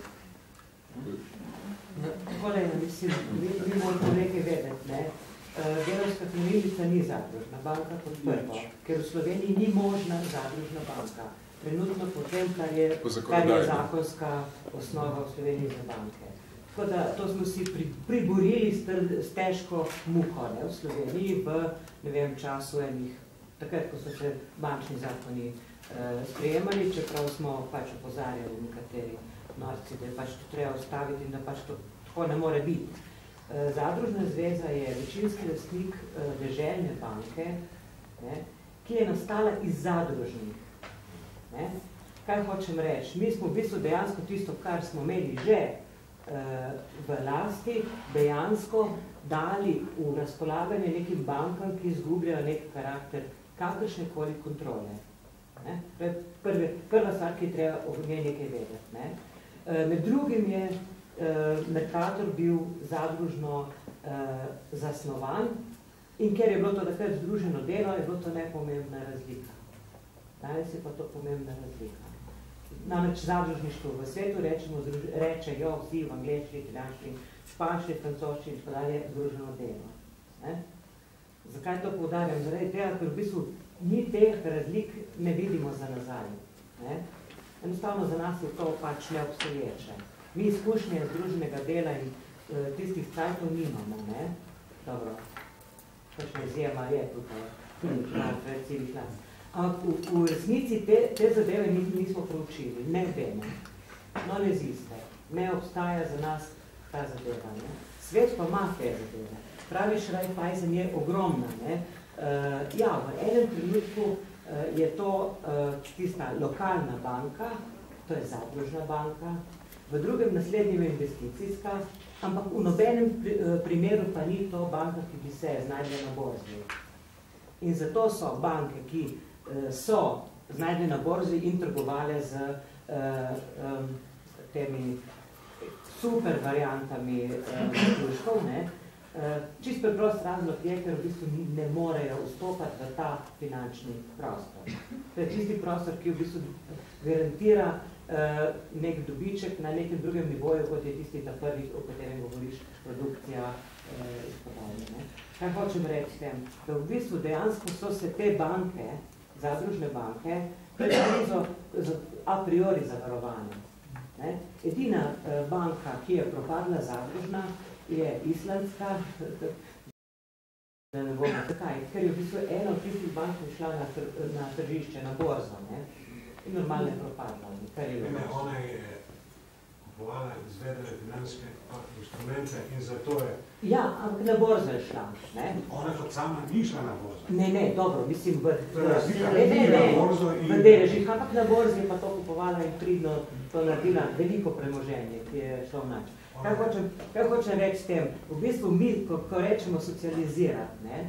Takole, mislim, vi morate nekaj vedeti, ne. Delovska hranilnica ni zadružna banka kot prvo, ker v Sloveniji ni možna zadružna banka. Trenutno po tem, kar je zakonska osnova v Sloveniji za banke. Tako da to smo si priborili s težko muko, ne, v Sloveniji v, ne vem, času enih, takrat, ko so se bančni zakoni sprejemali, čeprav smo pač opozarjali nekateri norci, da je pač to treba ustaviti in da pač to tako ne more biti. Zadružna zveza je večinski lastnik deželne banke, ne, ki je nastala iz zadružnih. Ne. Kaj hočem reči? Mi smo v bistvu dejansko tisto, kar smo imeli že v lasti, dejansko dali v razpolaganje nekim bankam, ki izgubljajo nek karakter kakršnekoli kontrole. Ne. Prva stvar, ki je treba o njej nekaj vedeti. Ne. Med drugim je Mercator bil zadružno zasnovan in ker je bilo to takrat združeno delo, je bilo to nepomembna razlika. Danes je pa to pomembna razlika. Namreč zadružništvo v svetu rečejo vsi v angleščini, italijanščini, španščini, francoščini, tako dalje, združeno delo. Zakaj to poudarjam? Zaradi tega, ker v bistvu mi teh razlik ne vidimo za nazaj. Enostavno za nas je to pač neobstoječe. Mi izkušnje združenega dela in tistih cajtov nimamo, ne? Dobro, kakšna izjema je tukaj, ampak v resnici te zadeve nismo proučili, ne vemo, no ne ziste, ne obstaja za nas ta zadeva, ne? Svet pa ima te zadeve. Pravi Raiffeisen je ogromna, ne? Ja, v enem trenutku je to tista lokalna banka, to je zadružna banka, v drugem naslednjem je investicijska, ampak v nobenem primeru pa ni to banka, ki bi se znajdla na borzi. In zato so banke, ki so znajdli na borzi in trgovale z temi super variantami zaključkov, čist preprost razlog je, ker v bistvu ne morejo vstopati v ta finančni prostor. To je čisti prostor, ki v bistvu garantira nek dobiček na nekem drugem nivoju, kot je tisti ta prvi, o katerem govoriš, produkcija izpodavljanja. Kaj hočem reči s tem? Da v bistvu dejansko so se te banke, zadružne banke, a priori zavarovane. Edina banka, ki je propadla zadružna, je islandska, da ne bomo takaj, ker je v bistvu ena od tistih bank šla na tržišče, na borzo, in normalno je propadla. Ona je kupovala, izvedela finančne inštrumente in zato je... Ja, ampak na borzo je šla. Ona kot sama ni šla na borzo. Ne, dobro, mislim... To je razlika, na borzo in... V deležih, ampak na borzi je pa to kupovala in pridno to naredila veliko premoženje, ki je šlo vnač. Kaj hočem reči s tem? V bistvu mi, ko rečemo socializirati,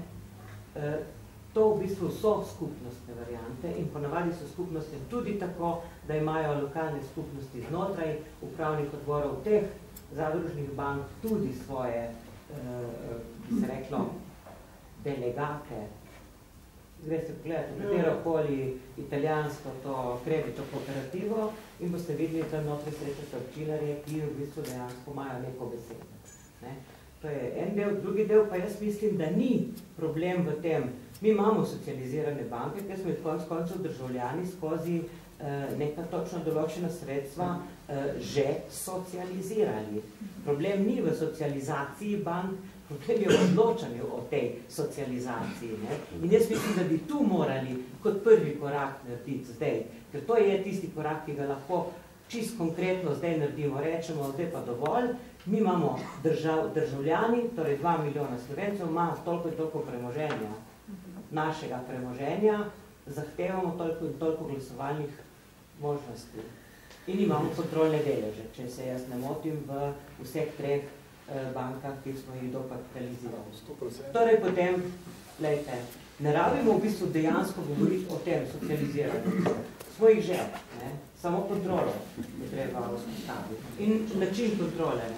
to v bistvu so skupnostne variante in ponavadi so skupnosti tudi tako, da imajo lokalne skupnosti znotraj upravnih odborov teh zadružnih bank tudi svoje, bi se reklo, delegate. Greste pogledati, katerokoli italijansko to kredito kooperativo in boste videli, da notri srečate občinarje, ki v bistvu dejansko imajo neko besedo. To je en del, drugi del pa jaz mislim, da ni problem v tem. Mi imamo socializirane banke, ker smo jih koncev državljani skozi neka točno določena sredstva že socializirali. Problem ni v socializaciji bank, problem je v odločanju o tej socializaciji. In jaz mislim, da bi tu morali kot prvi korak narediti zdaj, ker to je tisti korak, ki ga lahko čist konkretno zdaj naredimo, rečemo, zdaj pa dovolj, mi imamo državljani, torej 2 milijona Slovencev, ima toliko in toliko premoženja, našega premoženja, zahtevamo toliko in toliko glasovalnih možnosti. In imamo kontrolne deleže, če se jaz ne motim, v vseh treh bankah, ki smo jih dokapitalizirali. Torej potem, glejte, ne rabimo v bistvu dejansko govoriti o tem socializiranju. Smo jih že, samo kontrolo je treba vzpostaviti. In način kontrole,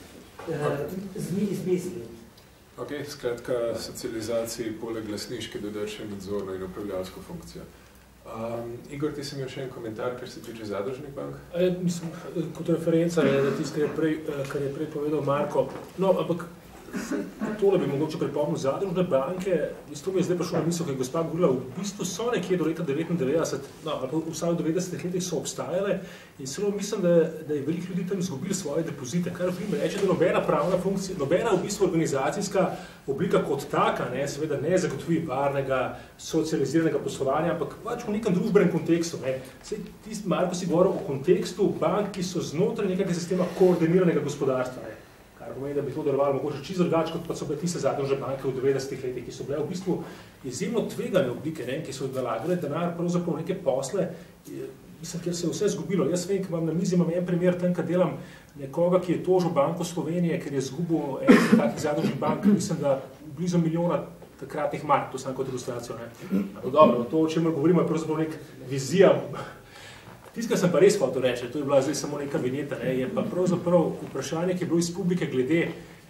izmisliti. Ok, skratka, socializaciji poleg glasniške dodač še nadzorno in upravljalsko funkcijo. Igor, ti si imel še en komentar, kar se tiče zadružnih bank? Mislim, kot referenca je, da tisto, kar je prej povedal Marko. No, ampak tole bi mogoče pripomnil zadružne banke. To mi je zdaj prišlo na misel, ker je gospa govorila, v bistvu so nekje do leta 99, ali pa vsaj v 90 letih so obstajale in celo mislim, da je veliko ljudi tam izgubili svoje depozite, kar v reče, da nobena pravna funkcija, nobena v bistvu organizacijska oblika kot taka, seveda ne zagotovi varnega, socializiranega poslovanja, ampak pač v nekem družbenem kontekstu. Marko si govoril o kontekstu bank, ki so znotraj nekega sistema koordiniranega gospodarstva. Kar pomeni, da bi to delovalo mogoče čisto drugače, kot pa so bile tiste zadružne banke v 90-ih letih, ki so bile v bistvu izjemno tvegane oblike, ki so nalagali denar pravzaprav neke posle, mislim, kjer se je vse zgubilo. Jaz vem, imam na mizi, imam en primer tam, kad delam nekoga, ki je tožil Banko Slovenije, ker je izgubil en takih zadružnih bank, mislim, da blizu milijona takratnih mark, to sam kot ilustracijo. No dobro, to, o čemer govorimo, je pravzaprav nek vizija Tisto, kar sem pa res hotel reči, to je bila zdaj samo neka vinjeta, ne, je pa pravzaprav vprašanje, ki je bilo iz publike glede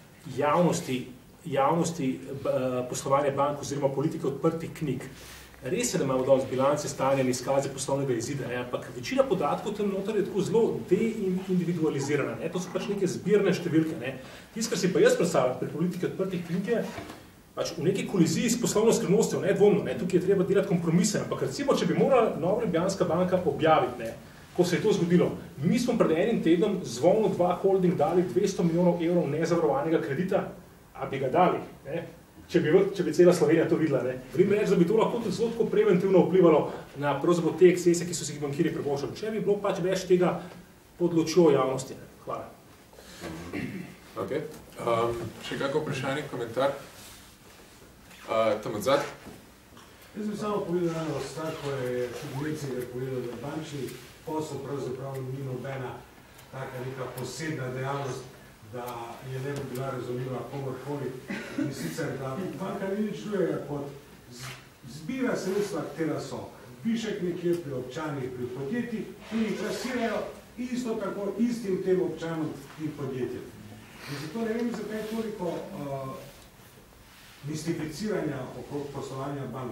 javnosti poslovanja bank oziroma politike odprtih knjig. Res je, da imamo dosti bilance, stanja in izkaze poslovnega izida, ne, ampak večina podatkov tam noter je tako zelo deindividualizirana. Ne, to so pač neke zbirne številke. Ne. Tisto, kar si pa jaz predstavljam pri politiki odprtih knjig je pač v neki koliziji s poslovno skrivnostjo, nedvomno, ne, tukaj je treba delati kompromise, ampak recimo, če bi morala Nova Ljubljanska banka objaviti, ne, ko se je to zgodilo, mi smo pred enim tednom Zvonu 2 Holding dali 200 milijonov evrov nezavarovanega kredita, a bi ga dali, ne, če bi cela Slovenija to videla. Ne. Vrim reči, da bi to lahko tudi zelo tako preventivno vplivalo na pravzaprav te ekscese, ki so si jih bankirji privoščili, če bi bilo pač več tega pod lučjo javnosti. Ne. Hvala. Okay. Še kako vprašanje, komentar? Tam odzad? Jaz bi samo povedal eno stvar, ko je Šubovice povedal, da bančni posel pravzaprav ni nobena taka neka posebna dejavnost, da je ne bi bila razumljiva komorkoli. In sicer, da banka ni nič drugega kot zbira sredstva, katera so višek nekje pri občanih, pri podjetjih in jih plasirajo isto tako istim tem občanom in podjetjem. In zato ne vem, zakaj toliko mistificiranja okrog poslovanja bank.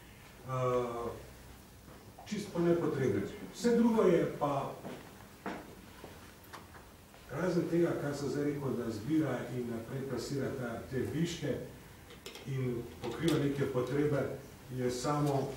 Čisto nepotrebno. Vse drugo je pa razen tega, kar sem zdaj rekel, da zbira in naprej plasira te viške in pokriva neke potrebe, je samo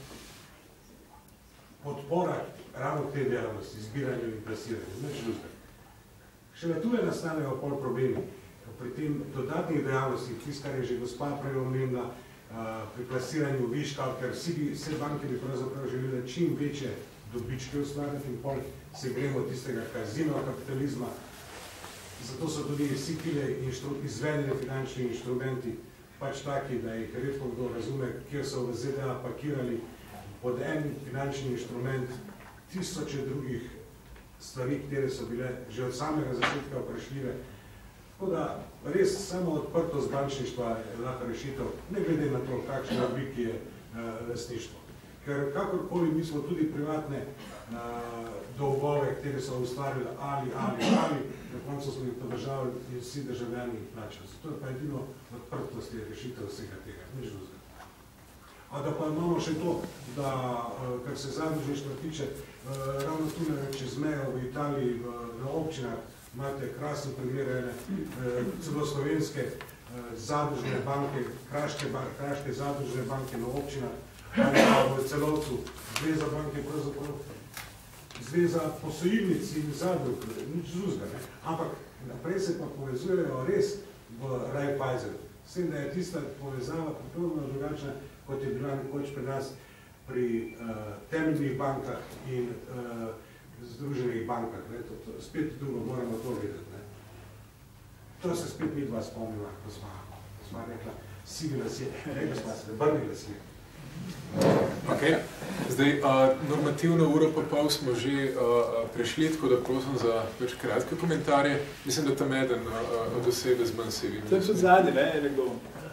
podpora ravno te dejavnosti, zbiranju in plasiranju. Neč drugega. Šele tu nastanejo pol problemi. Pri tem dodatnih dejavnostih, tisto, kar je že gospa prej omenila, pri plasiranju viška, ker vse banke bi pravzaprav želeli čim večje dobičke ustvarjati in pol se gremo tistega kazino kapitalizma. Zato so tudi vsi tile izvedeni finančni inštrumenti pač taki, da jih redko kdo razume, kjer so v ZDA pakirali pod en finančni inštrument tisoče drugih stvari, katere so bile že od samega začetka vprašljive. Tako da res samo odprtost bančništva je lahko rešitev, ne glede na to, kakšen oblik je lastništvo. Ker kakorkoli mi smo tudi privatne dolgove, katere so ustvarili ali, na koncu smo jih podržavali in vsi državljani jih plačali. Zato je pa edino odprtost je rešitev vsega tega, nič drugega. A da pa imamo še to, da, kar se zadružništva tiče, ravno tu čez mejo v Italiji, na občinah, imate krasne primere, celo slovenske zadružne banke, kraške zadružne banke na občinah, ali pa v celovcu, zveza banke, pravzaprav zveza posojilnic in zadrug, nič drugega, ampak naprej se pa povezujejo res v Raiffeisenu. S tem, da je tista povezava popolnoma drugačna, kot je bila nekoč pri nas pri temeljnih bankah in združenih bankah. Spet drugo moramo to vedeti. To se spet mi dva spomnila, ko smo rekla, sivi lasje, rekla smo se, brni lasje. Ok, zdaj normativno uro pa pol smo že prešli, tako da prosim za več kratke komentarje. Mislim, da tam eden od osebe z manj se vidi. To je tudi zadnji, ne, je nekdo.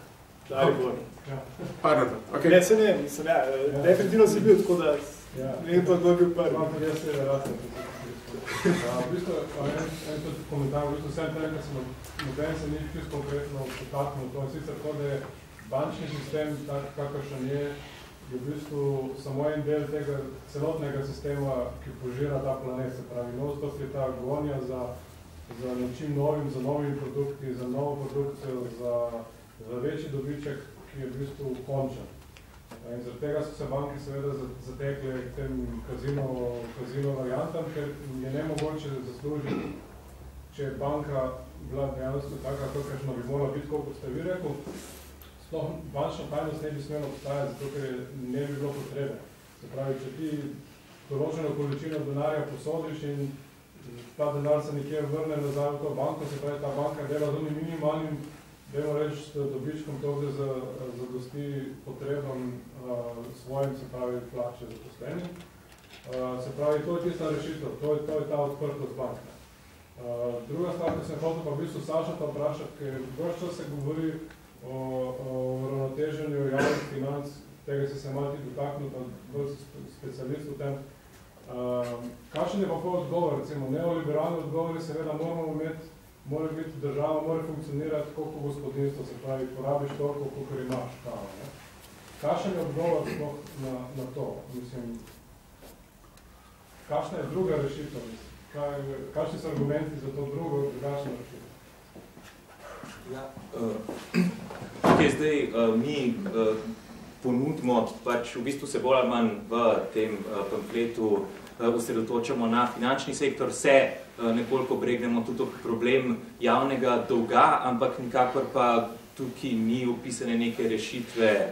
Pardon, ok. Ne, se ne, mislim, ja, definitivno si bil, tako da ne vem pa, kdo je bil prvi. Jaz se je rad v bistvu, en komentar, v bistvu vsem tem, da se noben se ni čisto konkretno potaknil to, in sicer tako, da je bančni sistem, tak kakršen je v bistvu samo en del tega celotnega sistema, ki požira ta planet, se pravi, non-stop je ta gonja za nečim novim, za novimi produkti, za novo produkcijo, za večji dobiček, ki je v bistvu končen. In zaradi tega so se banki seveda zatekle k tem kazino variantam, ker je nemogoče zaslužiti, če je banka bila dejansko taka, kakršna bi morala biti, kot ste vi rekel, sploh bančna tajnost ne bi smela obstajati, zato ker ne bi bilo potrebe. Se pravi, če ti določeno količino denarja posodiš in ta denar se nekje vrne nazaj v to banko, se pravi, ta banka dela z minimalnim, dajmo reči, s dobičkom to zadosti potrebam svojim, se pravi, plače zaposlenim. Se pravi, to je tista rešitev, to je ta odprtost banka. Druga stvar, ki sem hotel pa v bistvu Saša pa vprašati, ker več čas se govori o uravnoteženju javnih financ, tega si se malo ti dotaknil, pa bolj specialist v tem. Kakšen je pa odgovor, recimo neoliberalni odgovor, seveda mora biti država, mora funkcionirati koliko gospodinstvo, se pravi, porabiš toliko, koliko imaš. Kakšen je odgovor na to? Mislim, kakšna je druga rešitev? Kakšni so argumenti za to drugo, drugačno rešitev? Ja, tukaj zdaj mi ponudimo, pač v bistvu se bolj ali manj v tem pamfletu osredotočamo na finančni sektor, se nekoliko bregnemo tudi problem javnega dolga, ampak nikakor pa tukaj ni opisane neke rešitve,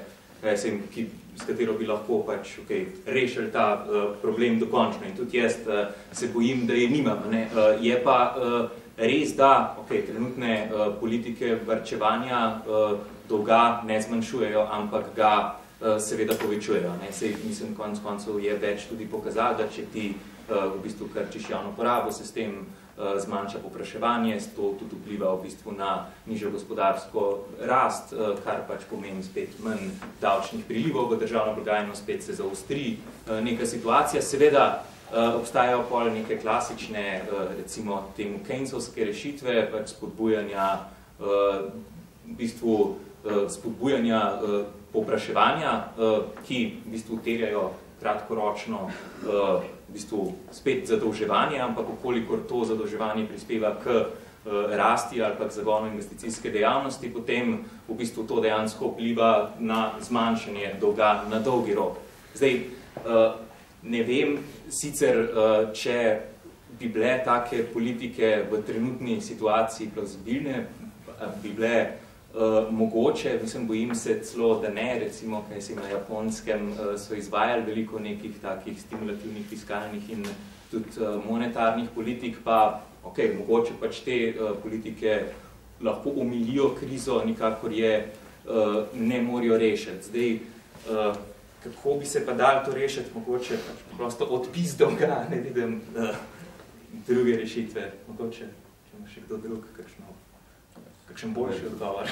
s katero bi lahko pač rešili ta problem dokončno. In tudi jaz se bojim, da je nimam. Je pa res, da trenutne politike varčevanja dolga ne zmanjšujejo, ampak ga seveda povečujejo. Mislim, konec koncev je več tudi pokazalo, da če ti v bistvu krčiš javno porabo, se s tem zmanjša povpraševanje, to tudi vpliva v bistvu na nižjo gospodarsko rast, kar pač pomeni spet manj davčnih prilivov v državno blagajno, spet se zaostri neka situacija. Seveda obstajajo pol neke klasične, recimo temu Keynesovske rešitve, pač spodbujanja v bistvu spodbujanja povpraševanja, ki v bistvu terjajo kratkoročno v bistvu spet zadolževanje, ampak okolikor to zadolževanje prispeva k rasti ali pa k zagonu investicijske dejavnosti, potem v bistvu to dejansko vpliva na zmanjšanje dolga na dolgi rok. Zdaj, ne vem sicer, če bi bile take politike v trenutni situaciji plauzibilne, bi bile mogoče, mislim, bojim se celo, da ne, recimo, kaj se na Japonskem so izvajali veliko nekih takih stimulativnih, fiskalnih in tudi monetarnih politik, pa mogoče pač te politike lahko omilijo krizo, nikakor je ne morajo rešiti. Zdaj, kako bi se pa dali to rešiti, mogoče pač prosto odpis dolga, ne vidim druge rešitve, mogoče, če ima še kdo drug, kakšen boljši odgovor.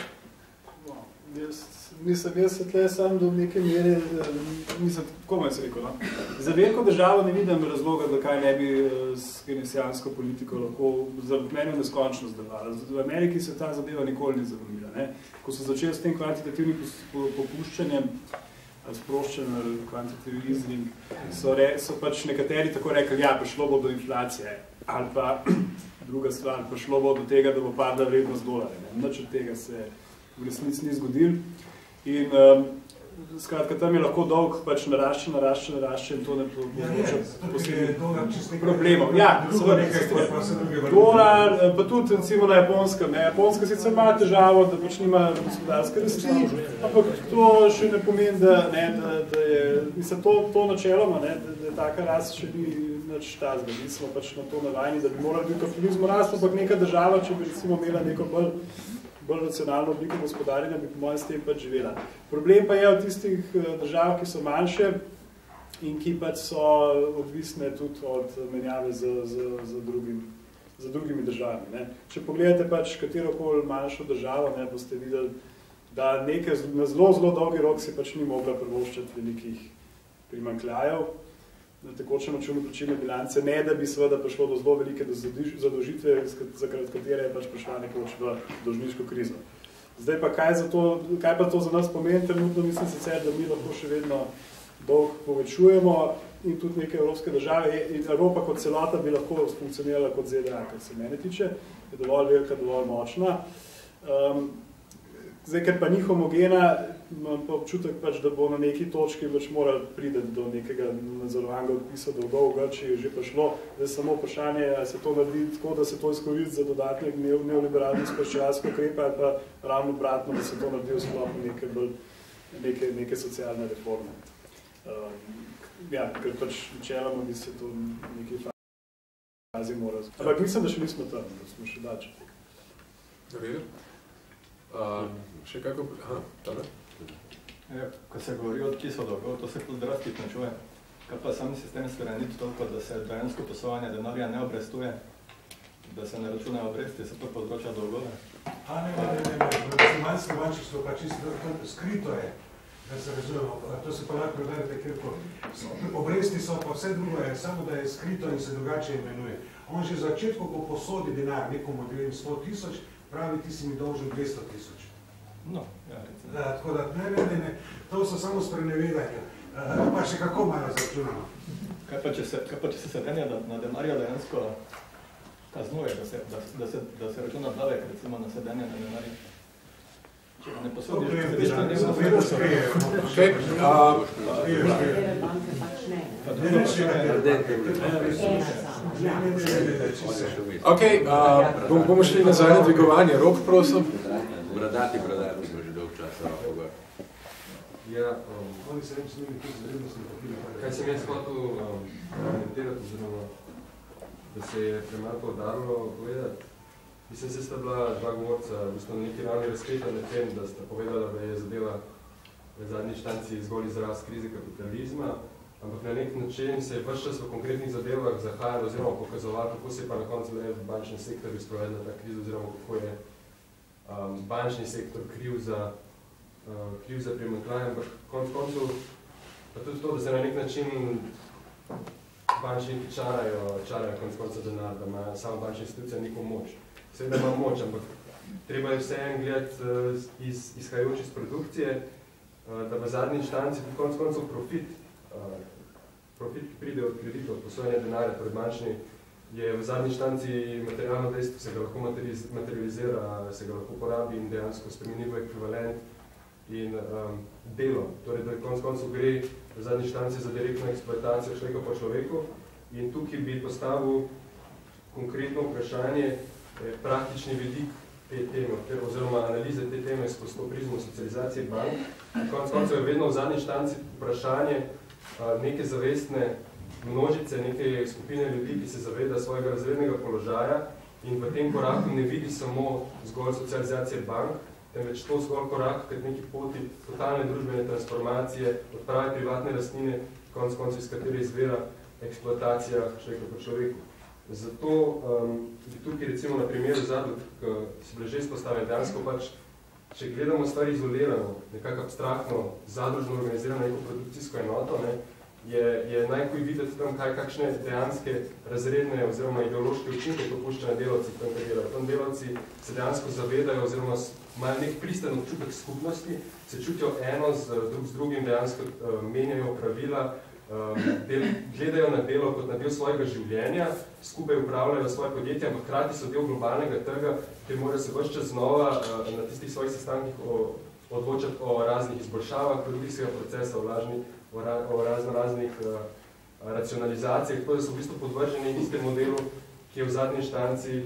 Jaz se tle sam do neke mere, komaj se rekel, no? Za veliko državo ne vidim razloga, da kaj ne bi s keynesijansko politiko lahko za mene neskončno zdravila. V Ameriki se ta zadeva nikoli ne zavrnila. Ko so začeli s tem kvantitativnim popuščanjem, sproščanjem, quantitative easing, so pač nekateri tako rekli, ja, prišlo bo do inflacije, ali pa druga stvar, prišlo bo do tega, da bo padla vrednost dolarja. Nič od tega se v resnici ni zgodil. In skratka, tam je lahko dolg pač narašča in to ne povzroča posebnih problemov. Ja, dolar, pa tudi recimo na Japonskem. Japonska sicer ima težavo, da pač nima gospodarske rasti, ampak to še ne pomeni, da je, mislim, to načeloma, da je taka rast še ni nič tazga. Mi smo pač na to navajeni, da bi morali biti kapitalizmu rast, ampak neka država, če bi recimo imela neko bolj racionalno obliko gospodarjenja, bi po mojem s tem pač živela. Problem pa je v tistih držav, ki so manjše in ki pač so odvisne tudi od menjave z drugimi državami. Če pogledate pač katerokoli manjšo državo, boste videli, da na zelo dolgi rok si pač ni mogla privoščiti velikih primanjkljajev na tekočem računu plačilne bilance, ne da bi seveda prišlo do zelo velike zadolžitve, za katere je pač prišla nekoč v dolžniško krizo. Zdaj pa kaj pa to za nas pomeni? Trenutno mislim sicer, da mi lahko še vedno dolg povečujemo in tudi neke evropske države. In Evropa kot celota bi lahko funkcionirala kot ZDA, kar se mene tiče, je dovolj velika, dovolj močna. Zdaj, ker pa ni homogena, imam pa občutek, da bo na neki točki morali priti do nekega nadzorovanega odpisa dolgov, če je že prišlo. Zdaj samo vprašanje, ali se to naredi tako, da se to izkoristi za dodatne neoliberalne splačevalske ukrepe, ali pa ravno obratno, da se to naredi v sklopu neke socialne reforme. Ker pač načeloma bi se to v neki fazi moral. Ampak mislim, da še nismo tam, da smo še dače tega. Še kako... tale? Ko se govori o odpisu dolgov, to se kot drasti končuje. Kaj pa sami sistem skreniti toliko, da se dejansko poslovanje denarja ne obrestuje, da se ne računajo obresti, se to povzroča dolgove? Ne, manjši so pa čisto skrito je. da se razumemo, to se pa lahko predarite, ker obresti so pa vse drugo, samo da je skrito in se drugače imenuje. On že v začetku, ko posodi denar nekomu 100 000, pravi, ti si mi dolžen 200 000. No, ja, recimo. Tako da, ne, to so samo sprenevedanja. Pa še kako malo zračunamo. Kaj pa, če se sedenja na denarja dejansko kaznuje, da se računa davek, recimo, na sedenja na denarja? Če ne posodiš, bomo šli nazaj na dvigovanje. Rok, prosim. Bradati smo že dolg časa. Ja, kaj sem jaz hotel komentirati, oziroma, da se je premalo poudarilo povedati. Mislim, se sta bila dva govorca, na neki ravni razkrita na tem, da sta povedala, da je zadeva v zadnji inštanci zgolj izraz krize kapitalizma, ampak na nek način se je ves čas v konkretnih zadevah zahajalo oziroma pokazovalo, kako se je pa na koncu le v bančnem sektorju sprovedla ta kriza, oziroma kako je bančni sektor kriv za primanjkljaj, ampak koncu pa tudi to, da se na nek način bančniki čarajo koncu denar, da ima sama bančna institucija neko moč. Seveda ima moč, ampak treba je vseeno gledati izhajajoč iz produkcije, da v zadnji inštanci tudi koncev profit, ki pride od kreditov, od posojanja denarja, torej bančni, je v zadnji inštanci materialno dejstvo, se ga lahko materializira, se ga lahko porabi in dejansko spremeni v ekvivalent in delo. Torej, da koncev gre v zadnji inštanci za direktno eksploatacijo človeka po človeku in tukaj bi postavil konkretno vprašanje, praktični vidik te teme, oziroma analize te teme skozi to prizmo socializacije bank. Koncev je vedno v zadnji inštanci vprašanje neke zavestne množice, neke skupine ljudi, ki se zaveda svojega razrednega položaja in v tem koraku ne vidi samo zgolj socializacije bank, temveč to zgolj korak k neki poti totalne družbene transformacije, odprave privatne lastnine, koncev iz katere izvira eksploatacija človeka po človeku. Zato tukaj recimo na primeru zadnjih, ki so bile že izpostavljene, dejansko pač, če gledamo stvari izolirano, nekako abstraktno, zadružno organizirano neko produkcijsko enoto, je najkuj videti tam, kakšne dejanske razredne oziroma ideološke učinke to pušča na delavcih tam, kar delajo. Tam delavci se dejansko zavedajo oziroma imajo nek pristen občutek skupnosti, se čutijo eno z drugim, dejansko menjajo pravila, gledajo na delo kot na del svojega življenja, skupaj upravljajo svoje podjetje, ampak hkrati so del globalnega trga, ki morajo se ves čas znova na tistih svojih sestankih odločati o raznih izboljšavah produkcijskega procesa, o raznih racionalizacijah, tako da so v bistvu podvrženi istem modelu, ki je v zadnji inštanci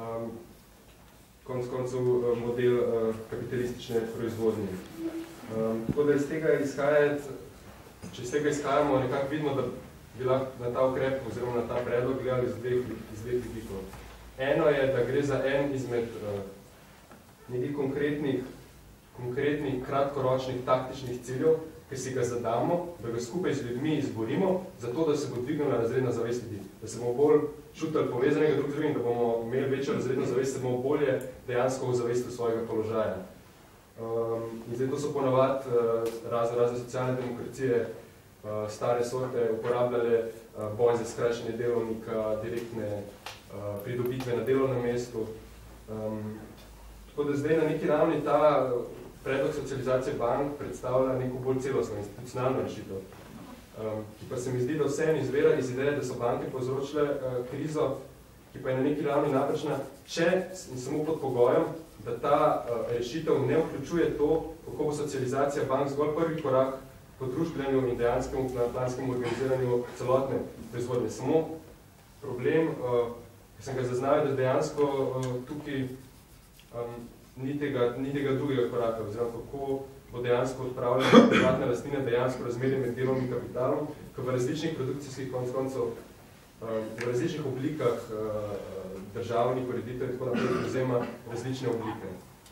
koncev model kapitalistične proizvodnje. Tako da iz tega izhajati, če iz tega izhajamo, nekako vidimo, da bi lahko na ta ukrep oziroma na ta predlog gledali iz dveh vidikov. Eno je, da gre za en izmed nekih konkretnih kratkoročnih taktičnih ciljev, ki si ga zadamo, da ga skupaj z ljudmi izborimo, zato da se bo dvignila razredna zavest ljudi, da se bomo bolj čutili povezanega drug z drugim, da bomo imeli večjo razredno zavest, da bomo bolje dejansko ozavestili svojega položaja. In zdaj to so ponavadi razne socialne demokracije, stare sorte uporabljale boj za skrajšanje delovnika, direktne pridobitve na delovnem mestu. Tako da zdaj na neki ravni ta predlog socializacije bank predstavlja neko bolj celostno institucionalno rešitev, ki pa se mi zdi, da vseeno izvira iz ideje, da so banke povzročile krizo, ki pa je na neki ravni napačna, če in samo pod pogojem, da ta rešitev ne vključuje to, kako bo socializacija bank zgolj prvi korak po družbenju in dejanskemu planskemu organiziranju celotne proizvodnje. Samo problem, ki sem ga zaznal, da dejansko tukaj ni tega drugega koraka, oziroma kako bo dejansko odpravljeno privatne lastnine, dejansko razmerje med delom in kapitalom, ko v različnih produkcijskih koncev, v različnih oblikah državnih ureditev in tako naprej prevzema različne oblike.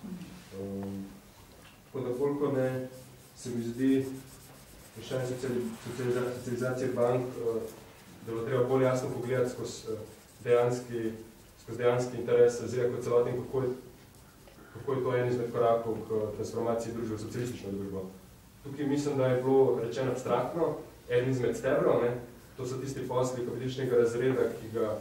Tako da koliko ne se mi zdi vprašanje socializacije bank, da bo treba bolj jasno pogledati skozi dejanski interes razreja kot celotni, kako je to en izmed korakov k transformaciji družbe v socialistično družbo. tukaj mislim, da je bilo rečeno abstraktno, eden izmed stebrov, to so tisti posli kapitalističnega razreda, ki ga,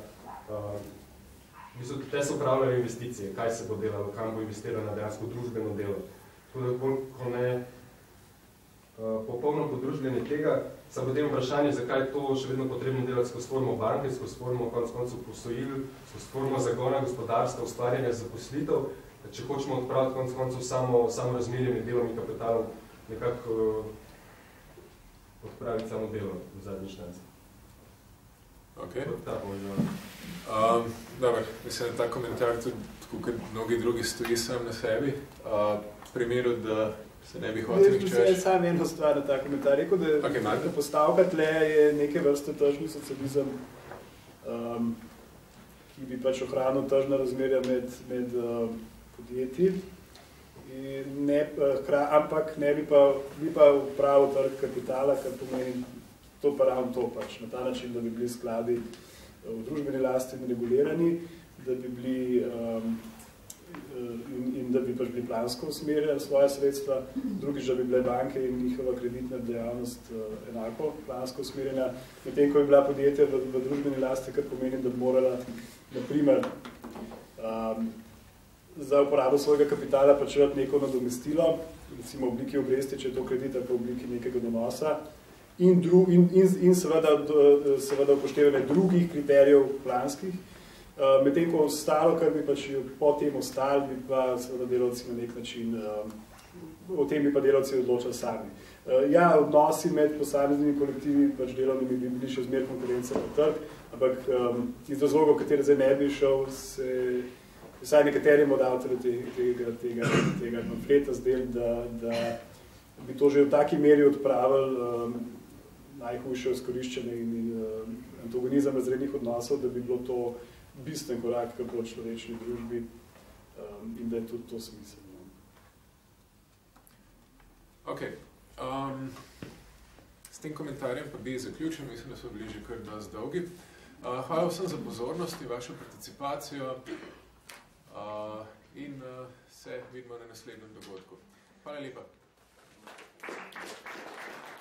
te so upravljajo investicije, kaj se bo delalo, kam bo investirano na dejansko družbeno delo. Tako da, ko ne popolno podružbljanje tega, sem potem vprašanje, zakaj je to še vedno potrebno delati skozi formo banke, skozi formo koncev posojil, skozi formo zagona gospodarstva, ustvarjanja zaposlitev, če hočemo odpraviti koncev samo razmerje med delom in kapitalom, nekako odpraviti samo delo v zadnji štanci. Ok. Dobar, mislim, da ta komentar tudi, tako kot mnogi drugi, stoji sam na sebi. V primeru, da se ne bi hotel nič več. Jaz sam eno stvar na ta komentar. Rekel, da postavka tle je neke vrste tržni socializem, ki bi pač ohranil tržna razmerja med podjetji, ampak ne bi pa upravil trg kapitala, kar pomeni to pa ravno to pač. Na ta način, da bi bili skladi v družbeni lasti regulirani, da bi bili in da bi pač bili plansko usmerjali svoje sredstva, drugič, da bi bile banke in njihova kreditna dejavnost enako plansko usmerjena, medtem ko bi bila podjetja v družbeni lasti, kar pomeni, da bi morala, naprimer, za uporabo svojega kapitala plačevati neko nadomestilo, recimo v obliki obresti, če je to kredit, ali pa v obliki nekega donosa, in seveda upoštevanje drugih kriterijev planskih, medtem ko ostalo, kar bi pač po tem ostali, bi pa seveda delavci na nek način, o tem bi pa delavci odločali sami. Ja, odnosi med posameznimi kolektivi, pač delovnimi bi bili še zmer konkurence na trg, ampak iz razlogov, katere zdaj ne bi šel, se vsaj nekaterim od avtorjev tega pamfleta zdel, da bi to že v taki meri odpravili najhujše izkoriščenje in antagonizem razrednih odnosov, da bi bilo to bistven korak k bolj človečni družbi in da je tudi to smiselno. Ok. S tem komentarjem pa bi zaključil, mislim, da so bili že kar dosti dolgi. Hvala vsem za pozornost in vašo participacijo in se vidimo na naslednjem dogodku. Hvala lepa.